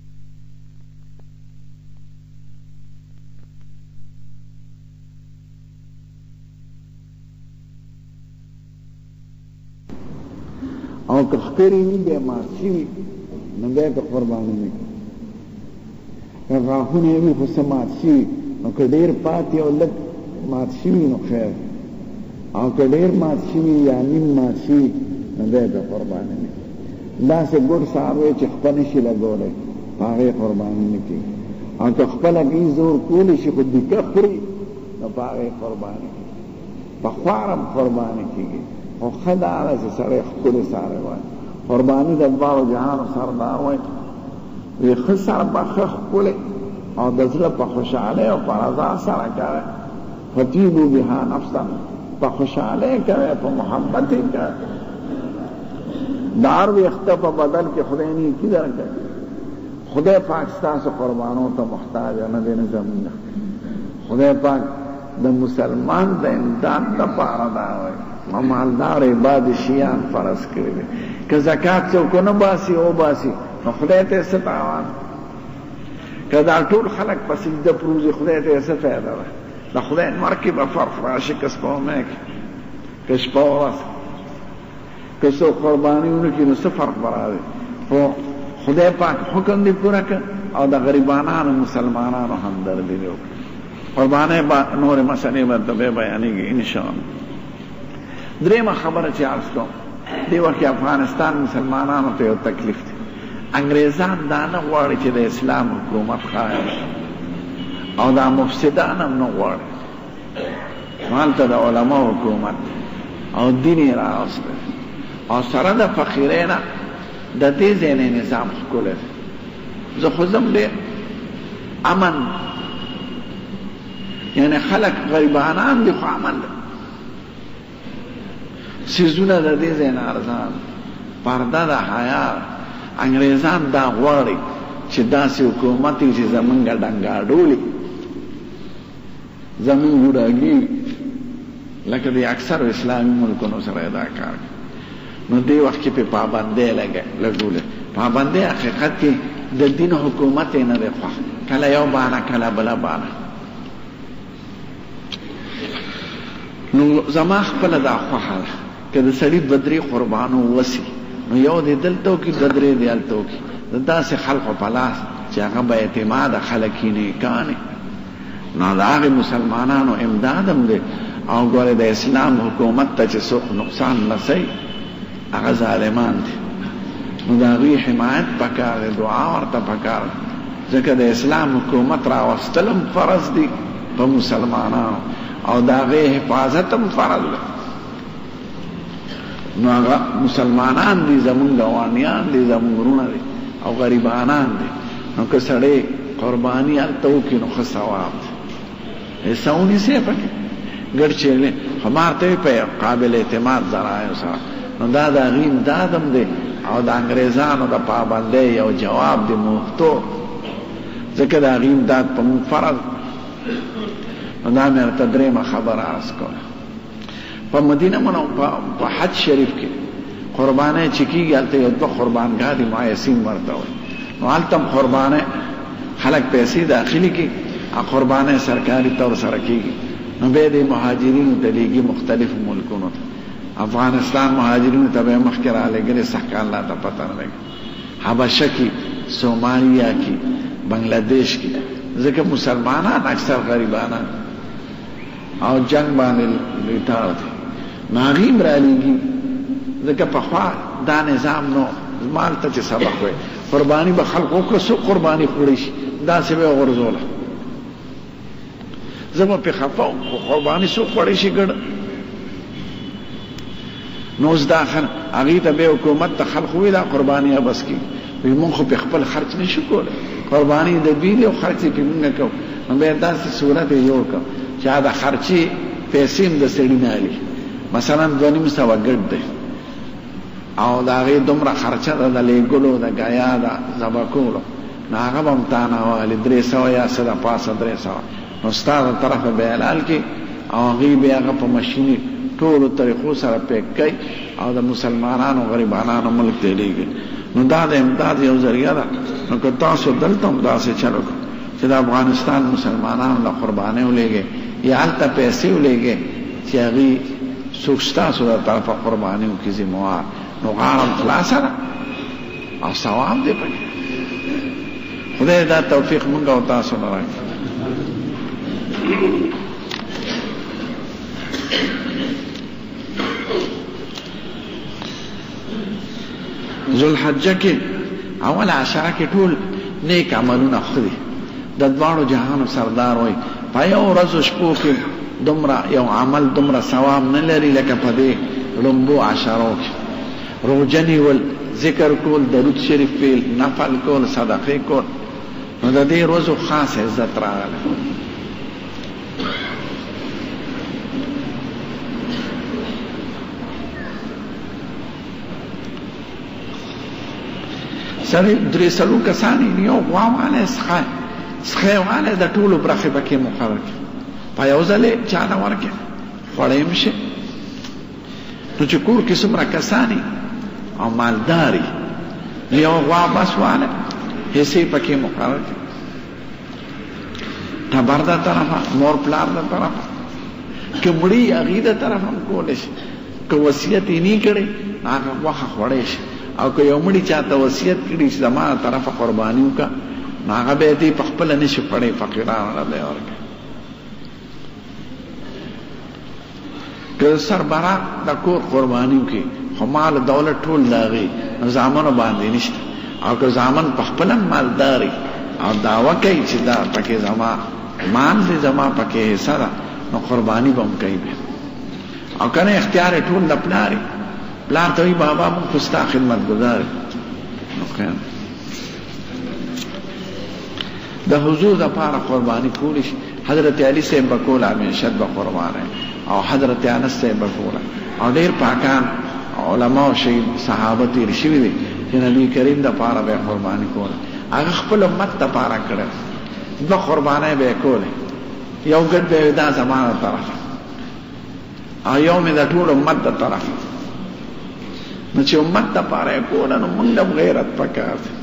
او که خپری وي بیا مات شوي نو بیا که قرباني نه کړي که غاښونه یې وي خو څه مات شوي نو که ډېر پاتې او لږ مات شوي نو خیر او که ډېر مات شوي یا نیم مات شوي نو بیا که قرباني نه کړي داسې ګډ څاروی چې خپه نه شي لګولی په هغې قرباني نه کړي او که خپله دوی زور کولی شي خو دیکه خوري نو په هغې قرباني کړي په خوارم قرباني کېږي خو ښه دا ده چې سړی ښکلې څاروی وایي قرباني د دواړو جهانو سردار وایي وی ښه سر به ښه ښکلې او د زړه په خوشحالۍ او په رضا سره کوئ فتیبو بها نفسا په خوشحالۍ کوئ په محبت یې کوئ د هر ویښته په بدل کې خدای نیکي درکوي خدای پاک ستاسو قربانو ته محتاج نه دی نه زمونږ خدای پاک د مسلمان د امداد دپاره دا وایي مالدار عباد شیان فرض کړی دی که زکات څوک نه باسي او باسي نو خدای ته څه تاوان که دا ټول خلک په سجده پروزي خدای ته څه فایده ده د خدای نور کې به فرق راشي که سپوږمۍ کې که شپه ورځ که څوک قرباني ونه کړي نو څه فرق به راځي خو خدای پاک حکم دې پوره کړ او د غریبانانو مسلمانانو همدردي دې وکړه قربانۍ نورې مسلې به ته بیانېږي انشاءالله درېیمه خبره چې عرض کوم دې وخت کې افغانستان مسلمانانو ته یو تکلیف دی انګریزان دا نه غواړي چې د اسلام حکومت قائم او دا مفسدان هم نه غواړي هلته د علماء حکومت او دین یې راوستی او سره د فقیرۍ نه د دې ځای نه نظام ښکلی دی زه خو ځم ډېر امن یعنې خلک غریبانان دي خو امن دی سیزونه د دې ځای نه ارزان پرده د حیا انګریزان دا غواړي چې داسې حکومت وي چې زمونږ ډنګاډولي زمونږ بوډاګي لکه د اکثرو اسلامي ملکونو سره دا کار نو دې وخت کې پې پابندۍ لګولې پابندۍ حقیقت کې د دین حکومت یې نه دی خوښ کله یو بانه کله بله بانه نو زما خپله دا خوښه ده که د سړي دوه درې قربانو وسي نو یو دې دلته وکړي دوه درې دې هلته وکړي د داسې خلقو په لاس چې هغه به اعتماده خلک یې نیکانې نو د هغې مسلمانانو امداد هم دی او ګورې د اسلام حکومت ته چې څوک نقصان رسوي هغه ظالمان دي نو د هغوی حمایت پکار دی دعا ورته پکار دی ځکه د اسلام حکومت راوستل هم فرض دي په مسلمانانو او د هغې حفاظت هم فرض دی نو هغه مسلمانان دي زمونږ ګاونډیان دي زمونږ وروڼه دي او غریبانان دي نو که سړی قرباني هلته وکړي نو ښه ثواب دی څه ونیسئ پکې ګډ چیرې خو ما ورته وایي په قابل اعتماد ذرایعو سره نو دا د هغې امداد هم دی او د انګریزانو د پابندۍ یو جواب دی محتوط ځکه د هغې امداد په مونږ فرض نو دا مې ورته درېیمه خبره عرض کوله په مدینه په حج شریف کې قربانۍ چې کېږي هلته یو دوه قربانګاه دي معیسین ورته وایي نو هلته هم قربانۍ خلک پیسې داخلي کړي او قربانۍ سرکاري طور سره کېږي نو بیا د مهاجرینو ته لیږي مختلفو ملکونو ته افغانستان مهاجرینو ته به یې مخکې رالېږلې سخت الله ته پته نه لګي حبشه کې سومالیا کې بنګلادیش کې ځکه مسلمانان اکثر غریبانان او جنگ باندې لیتار دي نو هغې هم رالېږي ځکه پخوا دا نظام نو مال ته چې سبق وی قرباني به خلق وکړه څوک قرباني خوړی شي داسې به یې غورځوله زه به پې خفه وم خو قرباني څوک خوړی شي ګډه نو اوس دا هغې ته بیا حکومت ته خلق ووایي دا قرباني بس کړي وایي مونږ خو پې خپل خرچ نه شو کولی قرباني د دوی دی او خرچ یې پې مونږ کوو نو بیا داسې صورت یې جوړ کړو چې دا خرچې پیسې هم د سړي نه علي مثلا 2,500 ګډ دی او د هغې دومره خرچه ده د لیږلو د ګیا د ذبح کولو نو هغه به هم تا نه والي 300 یا څه د پاسه 300 نو ستا د طرفه به حلال کړي او هغې بیا هغه په مشیني ټولو طریقو سره پیک کوي او د مسلمانانو غریبانانو ملک ته لیږي. نو دا د امداد یو ذریعه ده. نو که تاسو دلته هم داسې چلو چې د افغانستان مسلمانانو له قربانۍ ولېږئ یا هلته پیسې ولېږئ چې هغوی څوک ستاسو د طرفه قرباني وکړي ذموار، نو غاړه خلاصه ده او ثواب دی پکې. خدای دا توفیق مونږ او تاسو نه راکړي. ذوالحجه کې اول عشره کې ټول نیک عملونه خوري. د دوانو جهانو سردار وای په یو ورځ شپو کې دومره یو عمل دومره ثواب نه لري لکه په دې لومبو عشرو کې. روژه نیول، ذکر کول، درود شریف ویل، نفل کول، صدقې کول، نو د دې ورځو خاص عزت راغلی. سړی درې څلور کسان یو غواوالی سخی والی د ټولو برخې پکې مقرر کړي، په یو ځل یې چاله ورکړي خوړی هم شي. نو چې کور کې څومره کسان او مالداري یو غوا بس والی حصې پکې مقرر کړي، ټبر د طرفه، مور پلار د طرفه، که مړي هغې د طرفه هم کولی شي. که وصیت یې نه کړی هغه غوښه خوړی شي، او که یو مړي چاته وصیت کړي چې زما طرفه قرباني وکړه نو هغه به یې په خپله نشي خوړی، فقیرانو له به یې ورکړي. که سربراہ د کور قرباني وکړي خو مال دولت ټول د هغې نو زامنو باندې نشته، او که زامن په خپله مالداري او دعوه کوي چې دا پکې زما مال دی، زما پکې حصه ده، نو قرباني به هم کوي. او که نه اختیار یې ټول د پلار پلار ته وی بابا مونږ خو ستا خدمتګزار نو خیر د حضور دپاره قرباني کولی شي. حضرت علی صاحب به کوله همیشه به قربانه، او حضرت انس صاحب به کوله، او ډېر پاکان علما او شهید صحابه تېر شوي دي چې نبي کریم دپاره به یې قرباني کوله. هغه خپل امت دپاره کړی، دوه قربانۍ به یې کولې، یو ګډ به یې دا زما د طرفه او یو مې د ټول امت د طرفه. نو چې امت دپاره یې کوله نو موږ هم غیرت پکار دی.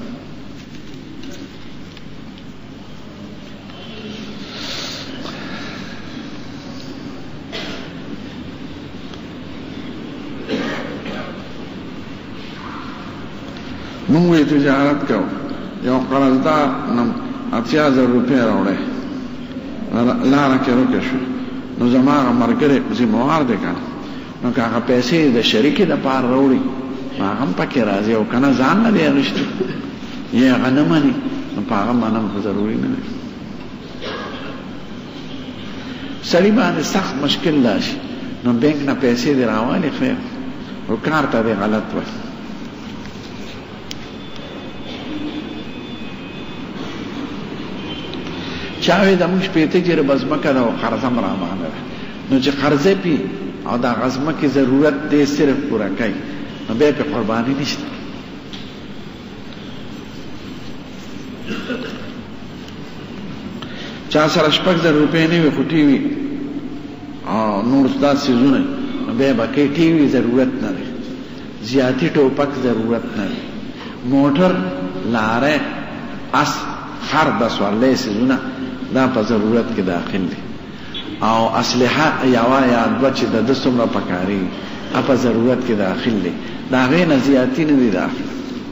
مونږ یې تجارت کوو، یو قرضدار 80,000 روپۍ راوړی، لاره کې روکه شو، نو زما هغه ملګری ذموار دی که نه، نو که هغه پیسې د شریکې دپاره راوړي نو هغه هم پکې راځي، او که نه ځان نه دی اخیستی یا هغه نه مني نو په هغه منل خو ضروري نه دی. سړي باندې سخت مشکل راشي نو بینک نه پیسې دې راوالې خیر، او کار ته دې غلط وایي. چاوی دا موږ پیته جره بزمکه ده او قرضه م رامانه ده، نو چې قرضه پی او دا غزمکې ضرورت دی صرف پوره کوي نو بیا پې قرباني نشته. چا سره 6,000 روپۍ نه وي خو ټي وي او نور دا څیزونه نو بیا به کوي. ټي وي ضرورت نه دی، زیاتي ټوپک ضرورت نه دی، موټر، لاره، اس، خر، د سوارلۍ څیزونه دا په ضرورت کې داخل دي، او اسلحه یوه یا دوه چې د ده څومره پکارېږي هغه په ضرورت کې داخل دي، د هغې نه زیاتي نه دي داخل.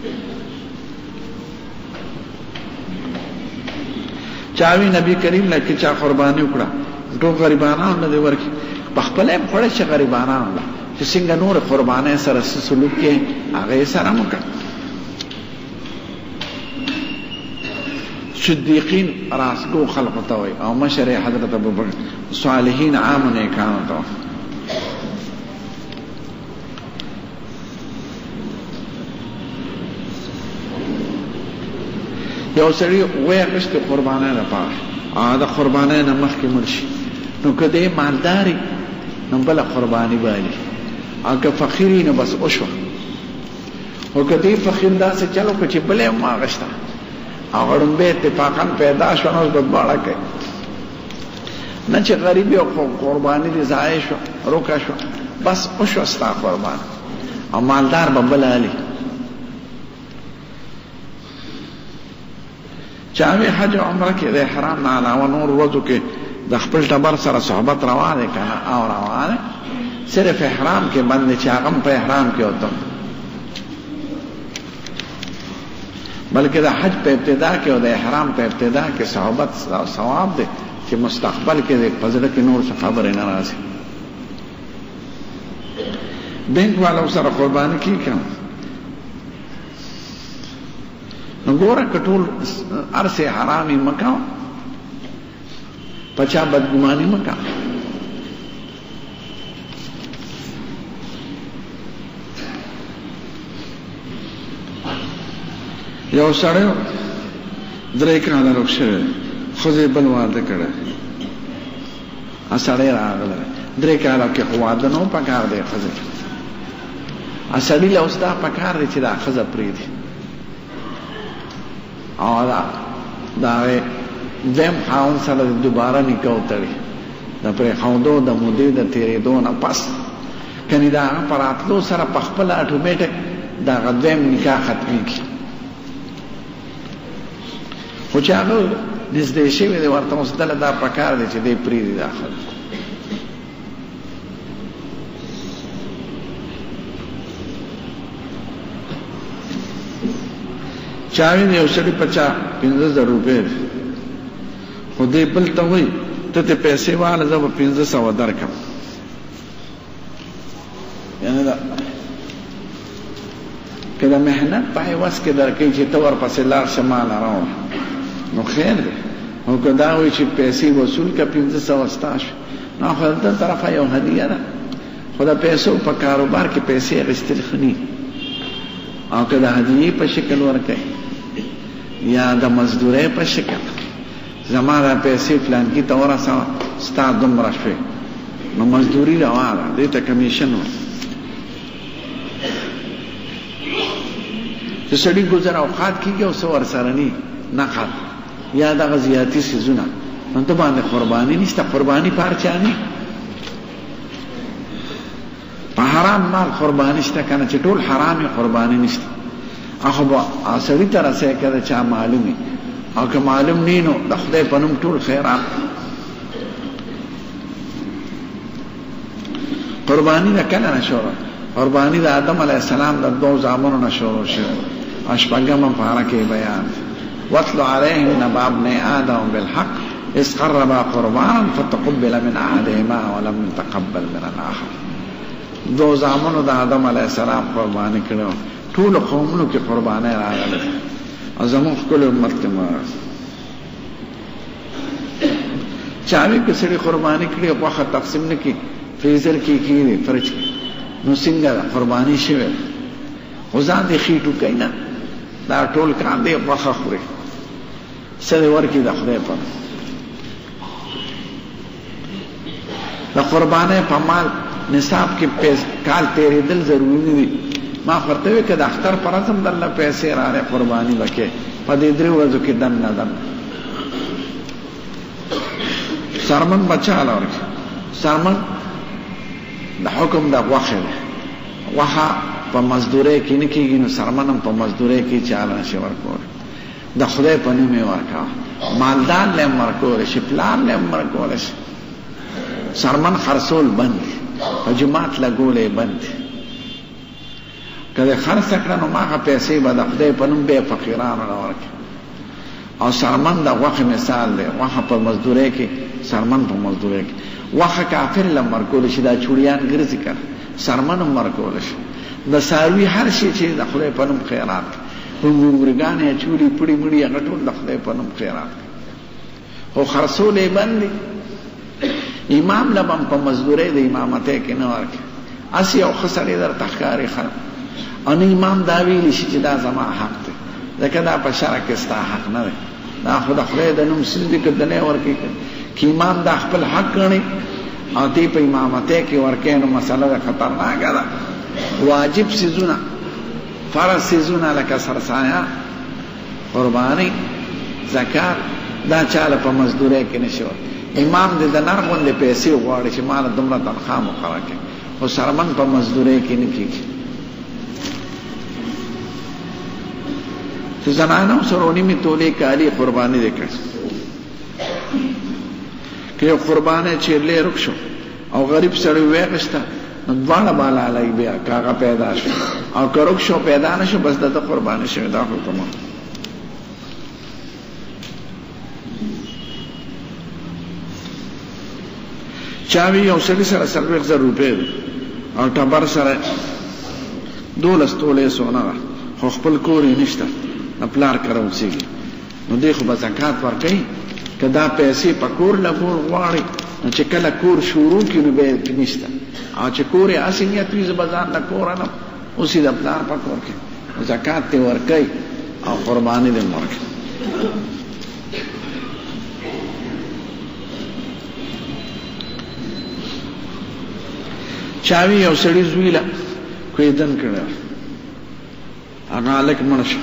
چاوی نبی کریم لکه چا قرباني وکړه ټول غریبانانو نه دې ورکړي، په خپله یې خوړی چې غریبانانو له چې څنګه نور قربانۍ سره څه سلوک کې هغه یې سره هم وکړه. صدیقین راسګو خلقو ته وایي، او مشر یې حضرت ابوبکر، صالحین عام نیکانو ته وایي. یو سړي وی اخیستې قربانۍ لپاره، د قربانۍ نه مخکې مړ شي، نو که دی مالداري نو بله قرباني بالي، او که فقیري نو بس وشوه، او که دی فقیر داسې چل وکړه چې بله یې هم واخیسته او ړومبی اتفاقا پیدا شوه نو اوس به دواړه کوي، نه چې غریب او قرباني دي ضایع شو روکا شو بس وشو ستا قربان او مالدار به بل علي چاوی حج او عمره کې د احرام نه علاوه نور ورځو کې د خپل ټبر سره صحبت روا دی کنه او روا دی صرف احرام کې باندې چې هغه په احرام کې وته بلکې د حج په ابتدا کې او د احرام په ابتدا کې صحبت او ثواب دی چې مستقبل کې د پزړه کې نور څه خبرې نه راځي بینک والو سره قرباني کی کوم نو ګوره کټول ارسه حرامي مکه پچا بدګماني مکه یو سړی درې کاله روښه خوځې بل واده کړه ا سړی راغله درې کاله کې واده نو پکار دی خوځې ا سړی له اوستا پکار دی چې دا خوځه پری دی او دا دیم خاون سره دوباره نکاح وتړي د پرې خوندو د مودې د تیرېدو نه پس کني دا پراتلو سره په خپل اټومیټک دا غدیم نکاح ختمېږي خو چې هغه نږدې شوی دی ورته اوس دله دا پکار دی چې دی پرېږدي دا خلک چاوی دی یو سړي 50,000 روپۍ خو دی بل ته وایي ته ته پیسې واله زه به 500 درکړم یعنې دا که د محنت په عوض کې درکوي چې ته ورپسې لاړ شه ماله راوړه نو خیر دی او که دا وایي چې پیسې وصول که 500 ستا شو نو خو د طرفه یو هدیه ده خو د پیسو په کاروبار کې پیسې اخیستل ښه ني او که د هدیې په شکل ورکوي یا د مزدورۍ په شکل زما دا پیسې فلانکي ته ورسوه ستا دومره شوې نو مزدوري روا ده دې ته کمیشن ور چې سړي ګذر اوقات کېږي او څه ورسره ني نقد یا دغه زیاتي څیزونه نو ته باندې قرباني نشته قرباني په هر چا نه په حرام مال قرباني شته کنه چې ټول حرامي قرباني نشته هغه به سړي ته رسې کړه چې معلومي او که معلوم نه نو د خدای په نوم ټول خیرات قرباني نه کله نشوره قرباني د آدم علیه السلام د 2 زامنو نشوره شوه اشپږم پاره کې بیان واتل عليهم نبأ ابن آدم بالحق إذ قربا قربانا فتقبل من أحدهما ولم يتقبل من الآخر 2 زامنو د آدم علیه السلام قرباني کړو ټول قومونو کې قرباني راغله زموږ ټول امت کې ما چاوي کې سړي قرباني کړي په وخت تقسیم نه کی فریزر کې کیږي فرج نو څنګه قرباني شوه غزان دي خېټو کینا دا ټول کار دی په وخت خوري سره ورکی د خدای په د قرباني په مال نصاب کې کال تیرې دل ضروري دي ما فرتوي که د اختر پر اعظم د الله پیسې راړې قرباني وکې په دې 3 ورځو کې دم نه دم سرمن بچاله ورکې سرمن د حکم د غوښه وها په مزدوري کې نه کېږي نو سرمنم په مزدوري کې چاله نشي ورکول د خدای په نوم یې ورکا مالدار له مرکول شي پلان له مرکول شي سرمن خرصول بند په جماعت لګولې بند کله خرڅ کړه نو ماغه پیسې به د خدای په نوم به فقیرانو ورکړي او سرمن د غوښه مثال دی غوښه په مزدوري کې سرمن په مزدوري کې غوښه کافر له مرکول شي دا چوڑیان ګرځي کړ سرمن مرکول شي د ساروي هر شي چې د خدای په نوم خیرات وګورګانې چوڑی پړی مړی هغه ټول د خدای په نوم خیرات او خرصولې باندې امام لبم په مزدوري د امامته کې نه ورکړي اسی او خسرې در تخکاری خلک ان امام دا ویلی شي چې دا زما حق دی ځکه دا په شرع کې ستا حق نه دی دا خو د خدای د نوم سیز دي کدنې ورکړي چې امام دا خپل حق ګڼي او دې په امامته کې ورکړي نو مسله خطرناکه ده واجب سيزونه فرض سيزونه لکه سرسایه قرباني زکات دا چاله په مزدوري کې نشو امام دې د نر غوندې پیسې غواړي چې مال دومره تنخواه مقرره کړي خو سرمن په مزدورۍ کې نه کېږي چې زنانه سره نیمې تولې کالي قرباني دې کړي که یو قرباني چیرلې رک شو او غریب سړی وېغسته نو دواړه بالا علی بیا کاغه پیدا شو او که رک شو پیدا نه شو بس د قرباني شوی دا حکم چاوی یو سړي سره 40,000 روپۍ او ټبر سره 12 تولې سونه خو خپل کور یې نشته نه پلار کړه اوسېږي نو دی خو به زکات ورکوي که دا پیسې په کور لګول غواړي نو چې کله کور شروع کړي نو به یې نشته او چې کور یې هسې نیت وي زه به ځان د کور اخلم اوس یې د پلار په کور کې زکات دې ورکوي او قرباني دې ورکوي چاوی یو سړي زوی له کویدن کړه هغه هلک مړ شو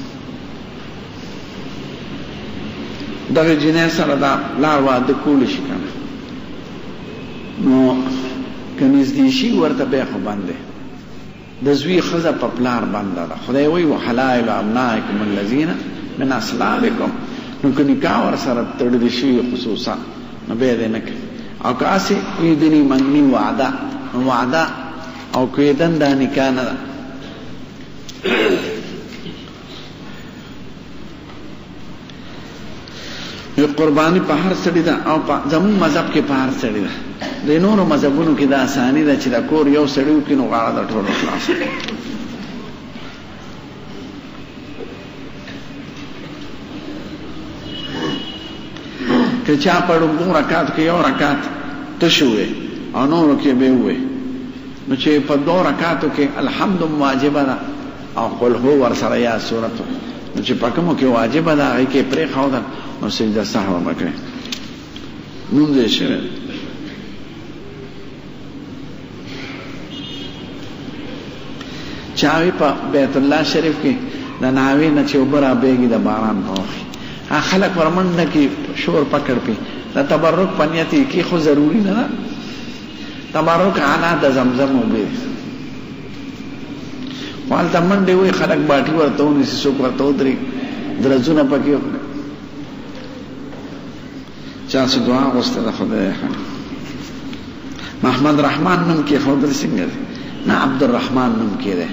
دغه جنۍ سره دا لار واده کولی شي که نه نو که نږدې شي ورته بیا خو بند دی د زوی ښځه په پلار بنده ده خدای وایي وحلائل ابنائکم الذین من اصلابکم نو که نکاح ورسره تړلی شوي خصوصا نو بیا دی نه کوي او که هسې کویدني منګني وعده او کویدن دا نکاح نه ده یو قربانی په هر سړي ده او زمون مذهب کې په هر سړي ده د نورو مذهبونو کې دا اساني ده چې د کور یو سړي وکړي نو غاړه د ټولو خلاصه که چا په ډومبو رکعت کې یو رکعت تش وې او نورو کې به وې نو چې په 2 رکعاتو کې الحمد واجبه ده او قل هو ورسره یا سورت نو چې په کومو کې واجبه ده هغې کې پرېښودل نو سجده سهو وکړئ نوم دې شوی چاوی په بیت الله شریف کې د ناوې نه چې اوبه رابېږي د باران په وخت خلک ورمنډه کې شور پکړ پي د تبرک په نیت کې خو ضروري نه ده تبرک اعلی د زمزم اوبه والته منډې وي خلک باټي ورته ونیسي څوک ورته ودرېږي درځونه پکې وکړي چا چې دعا غوښته ده خدای محمد رحمان نوم کې ښودل څنګه دی نه عبدالرحمن نوم کې دی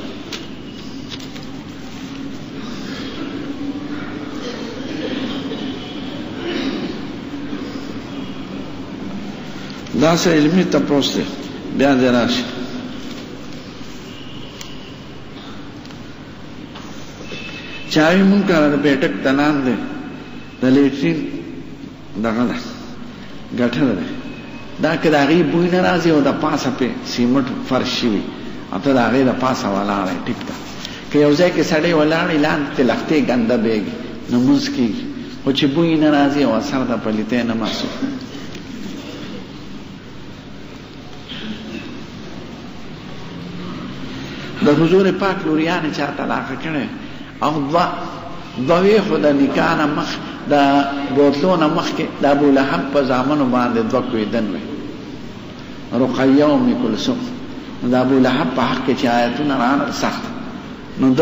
دا سه علمي تپوس دی بیا دې راشي چاوی مونږ کار د بیٹک تنان دی د لیټرین دغه ده ګټه ده دا که د هغې بوی نه راځي او د پاسه پې سیمټ فرش شوي او ته د هغې د پاسه ولاړی ټیک ده که یو ځای کې سړی ولاړی لاندې ته لښتې ګنده بیږي نو مونځ کېږي خو چې بوی نه راځي او اثر د پلیتۍ نه محسوس د حضور پاک لوریانې چا طلاقه کړی او دوی خو د نکاح نه مخ د بوتلو نه مخکې د ابولهب په زامنو باندې 2 کویدن وی رقیه ام کلثوم د ابولهب په حق کې چې آیتونه راغلل سخت نو د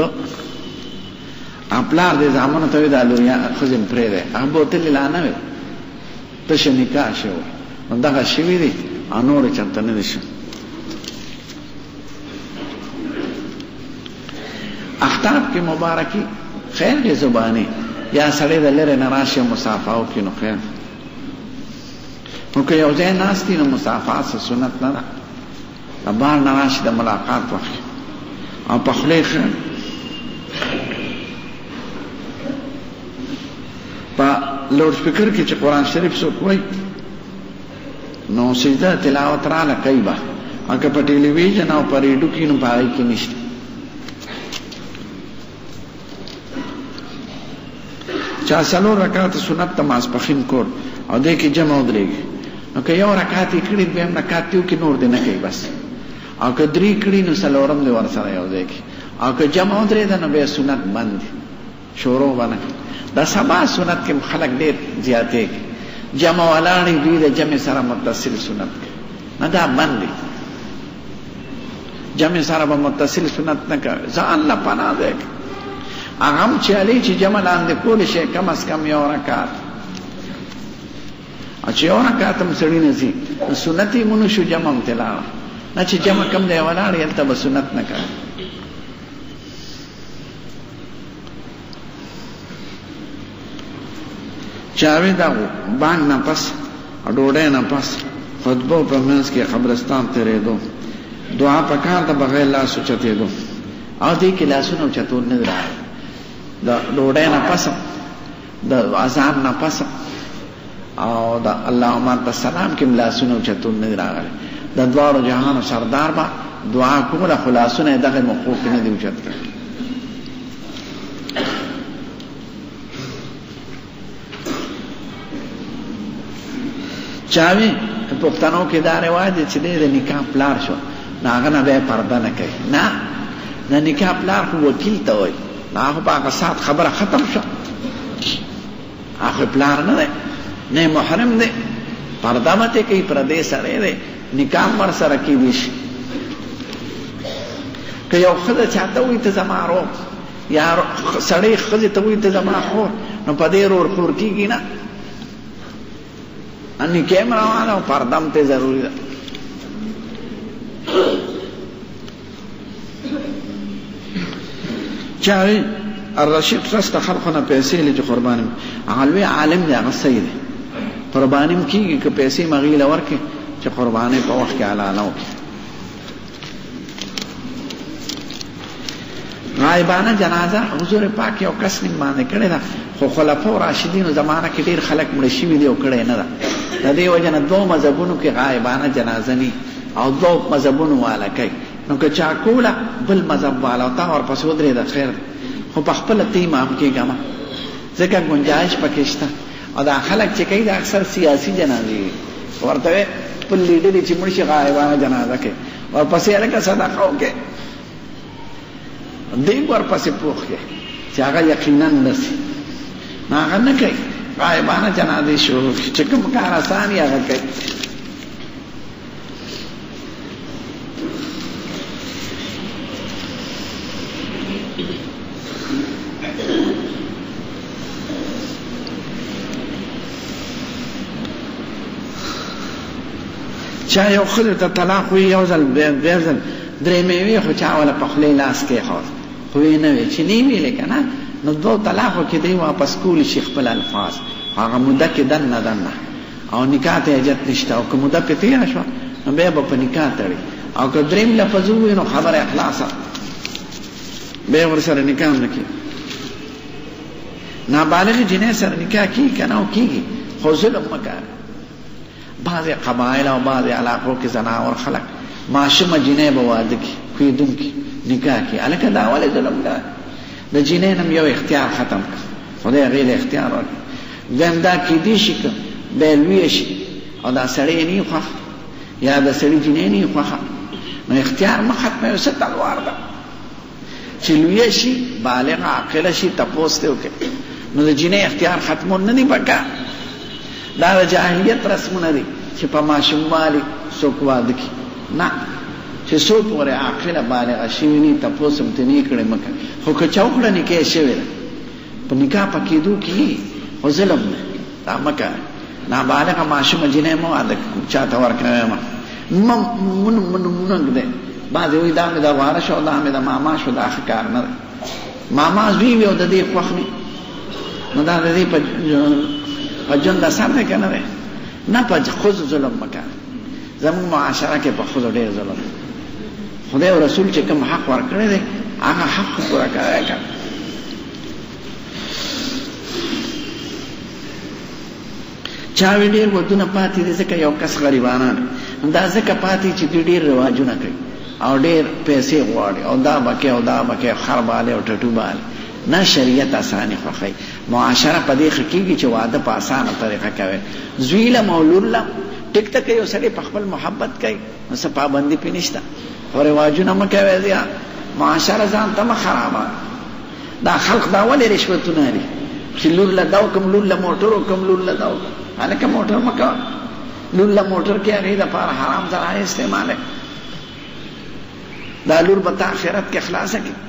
پلار د زامنو ته وی د لوریان ښځې م پرېږدی هغه بوتلې لا نه وی تشه نکاح شوی نو دغه شوي دي او نورې چېرته نه دي شوي اختاب کې مبارکي خیر کې زبانی یا سړی د لرې نه راشي مصافحه وکړي نو خیر نو که یو ځای ناست دي نو مصافحه څه سنت نه ده د بار نه راشي د ملاقات وخت او په خولې خیر په لوډ سپیکر کې چې قرآن شریف څوک وایي نو سجده تلاوت راله کوي به او که په ټلویزیون او په ریډیو کې نو په هغې کې نشته چا 4 رکعات سنت ته ماسپښین کول او دې کې جمع ودرېږي نو که یو رکعت یې کړي دویم رکعت یې وکړي نور دې نه کوي بس او که 3 کړي نو 4م دې ورسره یو ځای کړي او که جمع ودرېده نو بیا سنت بند دي شروع به نه د سبا سنت کې خلک ډېر زیاتېږي جمع ولاړې دوی د جمع سره متصل سنت کوي نه دا باندې جمع سره به متصل سنت نه کوي ځان له پناه دی هغه هم چې علي چې جمع لاندې کولی شي کم از کم یو رکعت چې یو رکعت هم سړي نه ځي سنت یې مونږ شو جمع هم تلاړه نه چې جمع کم دی ولاړې هلته به سنت نه کوي چاوی دا بانگ نه پس ډوډۍ نه پس خطبه په منځ کې قبرستان تېرېدو دعا پکار د بغیر لاس اوچتېدو او دې کې لاسونه اوچتول نه راغلی د ډوډۍ نه پس د اذان نه پس او د اللهم انت السلام کې لاسونه اوچتول نه راغلی د دواړو جهانو سردار به دعا کوله خو لاسونه یې دغه موقعو کې نه دي اوچت کړي چاوی پښتنو کې دا رواج دی چې د نکاح پلار شو نو هغه نه بیا پرده نه کوي نه د نکاح پلار خو وکیل ته وایي نو هغه په هغه ساعت خبره ختم شو هغه پلار نه دی نه محرم دی پرده مته کوي پردې سره دی نکاح ور سره کېدی شي که یو ښځه چاته وایي ته زما ورور یا سړی ښځې ته وایي ته زما خور نو په دې ورور خور کېږي نه انی کیم روانه و پردم ته ضروری ده چاوی الرشید رست خلقونه پیسې لږ قرباني علوي عالم دی هغه صحیح دی قرباني کیږي که پیسې مغیله ورکې چې قرباني په وخت کې حلاله وکړي غایبانه جنازه حضور پاک یو کس نیم باندې کړی ده خو خلفاء راشدینو زمانه کې ډېر خلک مړه شوي دي او کړی نه ده د دې وجه نه دوه مذهبونو کې غایبانه جنازه ني او دوه مذهبونو والا کوي نو که چا کوله بل مذهب والا او تا ورپسې ودرېده خیر خو په خپله ته امام کېږه مه ځکه ګنجایش پکې شته او دا خلک چې کوي دا اکثر سیاسي جنازې ورته وی خپل لیډرې چې مړ شي غایبانه جنازه کوي ورپسې هلکه صدقه وکړي دی ورپسې پوښ کې چې هغه یقینا نسي نو هغه نه کوي غایبانه جنازې شروع چې کوم کار اسان یې هغه کوي چا یو ښځې ته طلاق وي یو ځل بیا ځل درېیمې وي خو چا وله په خولې لاس کېښود خو یې نه وي چې نه یې ویلې که نه نو دوه طلاقو کې دی واپس کولی شي خپل الفاظ هغه موده کې دننه دننه او نکاح ته حاجت نشته او که موده پې تېره شوه نو بیا به په نکاح تړي او که درېیم لفظ ووایي نو خبره اخلاصه بیا ورسره نکاح نه کېږي نابالغې جنۍ سره نکاح کېږي که نه او کېږي خو ظلم مه کوه بعضې قبایل او بعضې علاقو کې زناور خلک ماشومه جنۍ به واده کړي خویدونکي نکاح کړي هلکه دا ولې ظلم کوه د جنۍ نه یو اختیار ختم کړه خدای هغې له اختیار ورکړي دویم دا کېدی شي که بیا لویه شي او دا سړی یې نه خوښ یا د سړي جنۍ نه خوښه نو اختیار مه ختموي څه تلوار ده چې لویه شي بالغه عاقله شي تپوس ته وکړي نو د جنۍ اختیار ختمون نه دي پکار دا د جاهلیت رسمونه دي چې په ماشوموالي څوک واده کړي نه چې څو پورې عاقله بالغه شوي نه تپوس هم ته نه کړی مه کوه خو که چا وکړه نکاح شوې ده په نکاح په کېدو کې خو ظلم دی دا مه کوه نابالغه ماشومه جنۍ مه واده چا ته ورکوې مه مونږ دی بعضې وایي دا مې د واره شو دا مې د ماما شو دا ښه کار نه دی ماما زوی وي او د دې خوښ وي نو دا د دې په ژوند اثر دی که نه دی نه په ښځو ظلم مه کوه زموږ معاشره کې په ښځو ډېر ظلم خدای او رسول چې کوم حق ورکړی دی هغه حق پوره کوی که چاوی ډېر ودونه پاتې دي ځکه یو کس غریبانان دا ځکه پاتې چې دوی ډېر رواجونه کوي او ډېر پیسې غواړي او دا به کوي او دا به کوي خر بالې او ټټو بالې نه شریعت اساني خوښوي معاشره په دې ښه کېږي چې واده په اسانه طریقه کوي زوی لم او لور لم ټیک ته کوي یو سړی په خپل محبت کوي نو څه پابندي پې نشته خو رواجونه مه کوئ زیات معاشره ځان ته مه خرابه دا خلق دا ولې رشوتونه لري چې لور له دا وکړم لور له موټر وکړم لور له دا وکړم هلکه موټر مه کوه لور له موټر کې هغې دپاره حرام ذرایع استعمالوي دا لور به تا آخرت کې خلاصه کړي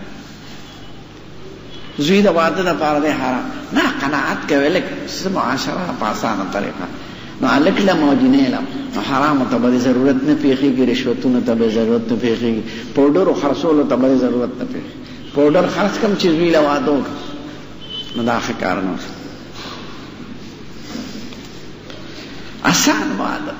زوی د واده دپاره دی حرام نه قناعت کوي لږ څه معاشره په اسانه طریقه نو هلک لم او جینۍ لم نو حرامو ته به ضرورت نه پېښېږي رشوتونو ته به ضرورت نه پېښېږي پوډرو خرڅولو ته به ضرورت نه پېښېږي پوډر خرڅ کړم چې زوی له واده وکړم نو دا ښه کار نه آسان واده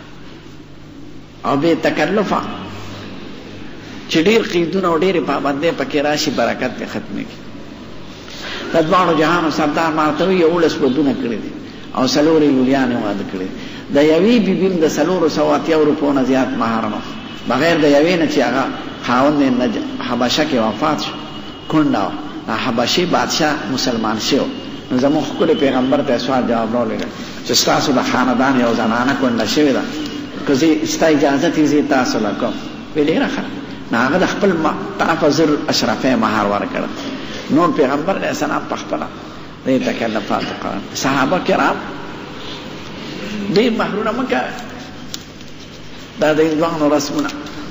او بې تکلفه چې ډېر قیدونه او ډېرې پابندۍ پکې راشي برکت یې ختمېږي د دواړو جهانو سردار ما ورته وایي 11 ودونه کړي دي او 4 لولیانې واده کړي د یوې بیبي هم د 480 روپو نه زیات مهر نه بغیر د یوې نه چې هغه خاوند یې حبشه کې وفات شو کونډه وه حبشي بادشاه مسلمان شو نو زموږ ښکلي پیغمبر ته سوال جواب راولېږه چې ستاسو د خاندان یو زنانه کونډه شوې ده که ستا اجازت یې زه تاسو له کوم ویې ډېره ښه نو هغه د خپل طرفه 1000 اشرفۍ مهر ورکړه نور پیغمبر علیه السلام په خپله دې تکلفاتو قرار صحابه کرام ډېر مهرونه مه کوه دا د هندوانو رسمونه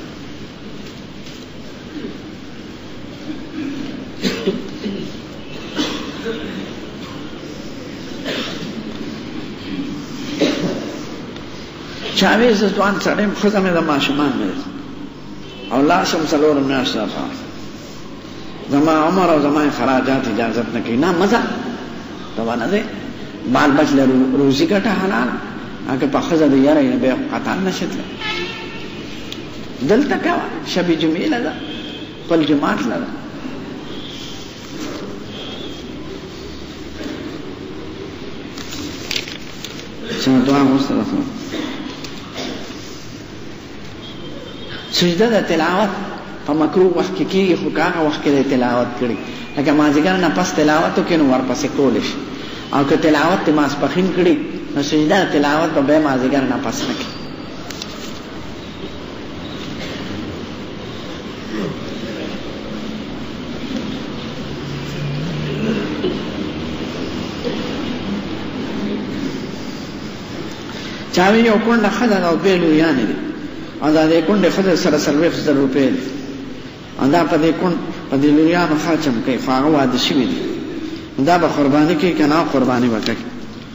چاوې زه ځوان سړی یم ښځه مې د ماشومان مې او لاړ شم 4 میاشتې دپاره زما عمر او زما خراجات اجازت نه کوي نه مزه ته به نه دی بال بچ له روزي ګټه حلاله هغه په ښځه د یاره یې بیا قطع نه شي تللی دلته کوه شب جمعې له ده خپل جماعت له ده څنګه دعا وروسته رسول سجده د تلاوت په مکروه وخت کې کېږي خو که هغه وخت کې د تلاوت کړي لکه مازدیګر نه پس تلاوت وکړي نو ورپسې کولی شي او که تلاوت د ماسپښین کړي نو سجده د تلاوت به بیا مازدیګر نه پس نه کړي چاوې یو کونډه ښځه ده او 2 لویانې دي او دا د کونډې ښځې سره 40,000 روپۍ دي او دا په دې لویانو خرچم کوي خو هغه واده شوي دي دا به قرباني کوي که نه قرباني به کوي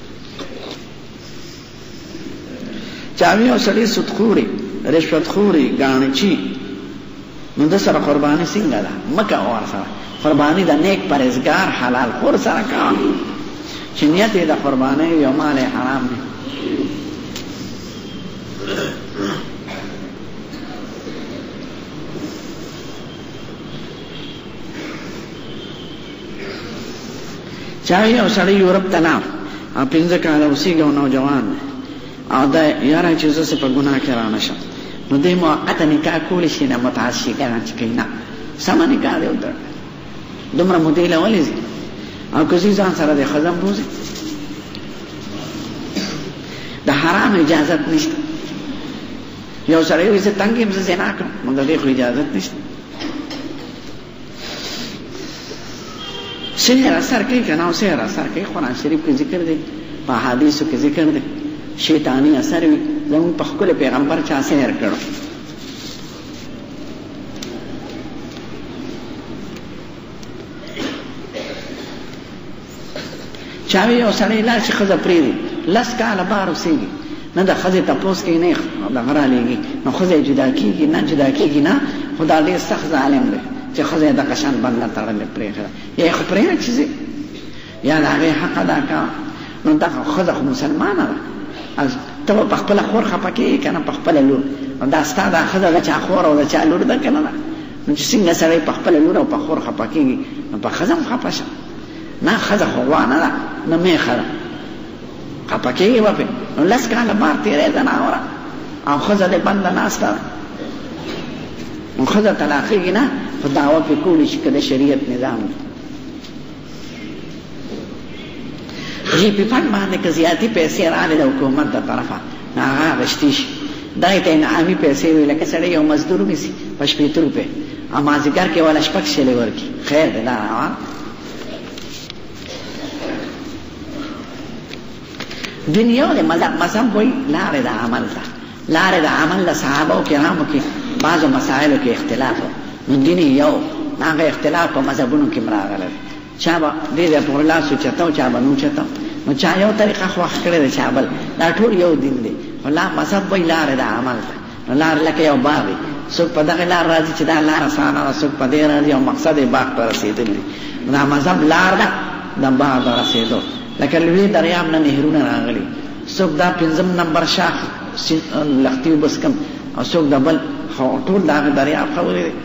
چاوې یو سړي سودخوري رشوتخوري ګاڼچي نو د سره قرباني څنګه ده مه کوه ورسره قرباني د نیک پرهیزګار حلال خور سره کوه چې نیت یې د قربانۍ یو مال حرام دی چاہیے او سړی یورپ ته لاړ او 15 کاله اوسېږي او نوجوان دی او دا یاره چې زه په ګناه کې رانه شم نو دی موقته نکاح کولی شي نه متعصي ګڼه چې کوي نه سمه نکاح دی ورته دومره مودې له ولې ځي او که ځي ځان سره د ښځه بوځي د حرام اجازت نشته یو سړی وایي زه تنګ یم زه زنا کوم نو د دې خو اجازت نشته سحر اثر کوي که نه او سحر اثر کوي قرآن شریف کې ذکر دی په حدیثو کې ذکر دی شیطانی اثر وي زموږ په ښکلي پیغمبر چا سحر کړو چاوې یو سړی لاړ چې ښځه پرېږدي 10 کاله بار اوسېږي نه د ښځې تپوس کوي نه دغه رالیږي نو ښځه یې جدا کېږي نه جدا کېږي نه خو دا ډېر سخت ظالم دی چې ښځه یې دغه شان بنده تړلې پرېښده یا یې خو پرېږده چې ځي یا د هغې حق ادا کوه نو دغه ښځه خو مسلمانه ده ته به په خپله خور خفه کېږي که نه په خپله لور نو دا ستا دا ښځه د چا خور او د چا لور ده که نه ده نو چې څنګه سړی په خپله لور او په خور خفه کېږي نو په ښځه هم خفه شه نه ښځه خو غوا نه ده نه میښه ده خفه کېږي به پرې نو 10 کاله بار تېری زناوره او ښځه دې بنده ناسته ده نو ښځه طلاقېږي نه خو دعوه پرې کولی شي که د شریعت نظام دی جی پی فنډ باندې که زیاتي پیسې راغلې د حکومت د طرفه نو هغه اخیستې شي دغې ته انعامي پیسې وي لکه سړی یو مزدور ونیسي په 80 روپۍ او مازدیګر کې والا 6 شلې ورکړي خیر دی دا روان دین یو دی، مذهب وی لارې د عمل ته، لارې د عمل له صحابه کرامو کې بعضو مسائلو کې اختلاف نو دین یو، هغه اختلاف په مذهبونو کې راغلی، چا به دې پورې لاس اوچتاو، چا به نه اوچتاو، نو چا یو طریقه خوښ کړې ده، چا بل، دا ټول یو دین دی. خو مذهب وی لارې د عمل ته، نو لار لکه یو باغ وي، څوک په دغه لار راځي چې دا لار اسانه ده، څوک په دې راځي او مقصد یې باغ ته رسېدلی دی. دا مذهب لار ده د باغ ته رسېدو، لکه لوی دریاب نه نهرونه راغلي، څوک دا 5 نمبر شاخ لختي وبس کم او څوک د بل، خو ټول د هغه دریاب خبرې دی.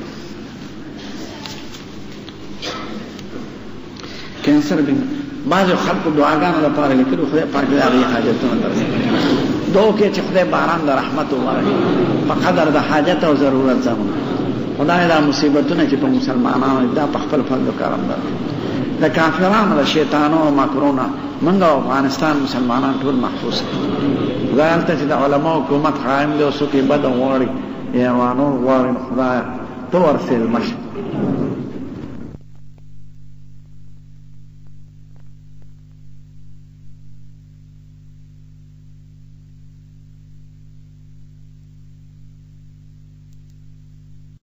کینسر بعضو خلقو دعاګانو لپاره لیکلو، خدای پاک دې هغې حاجتونه دررسوي. دعا وکړئ چې خدای باران د رحمت ووري په قدر د حاجت او ضرورت زموږ. خدای دا مصیبتونه چې په مسلمانانو دا په خپل فضل و کرم درکړي، د کافرانو د شیطانو او مکرونه موږ او افغانستان مسلمانان ټول محفوظ کړي. خدای هلته چې د علماو حکومت قایم دی او څوک یې بد غواړي، ایوانو غواړي، خدایه ته ورسېل مشه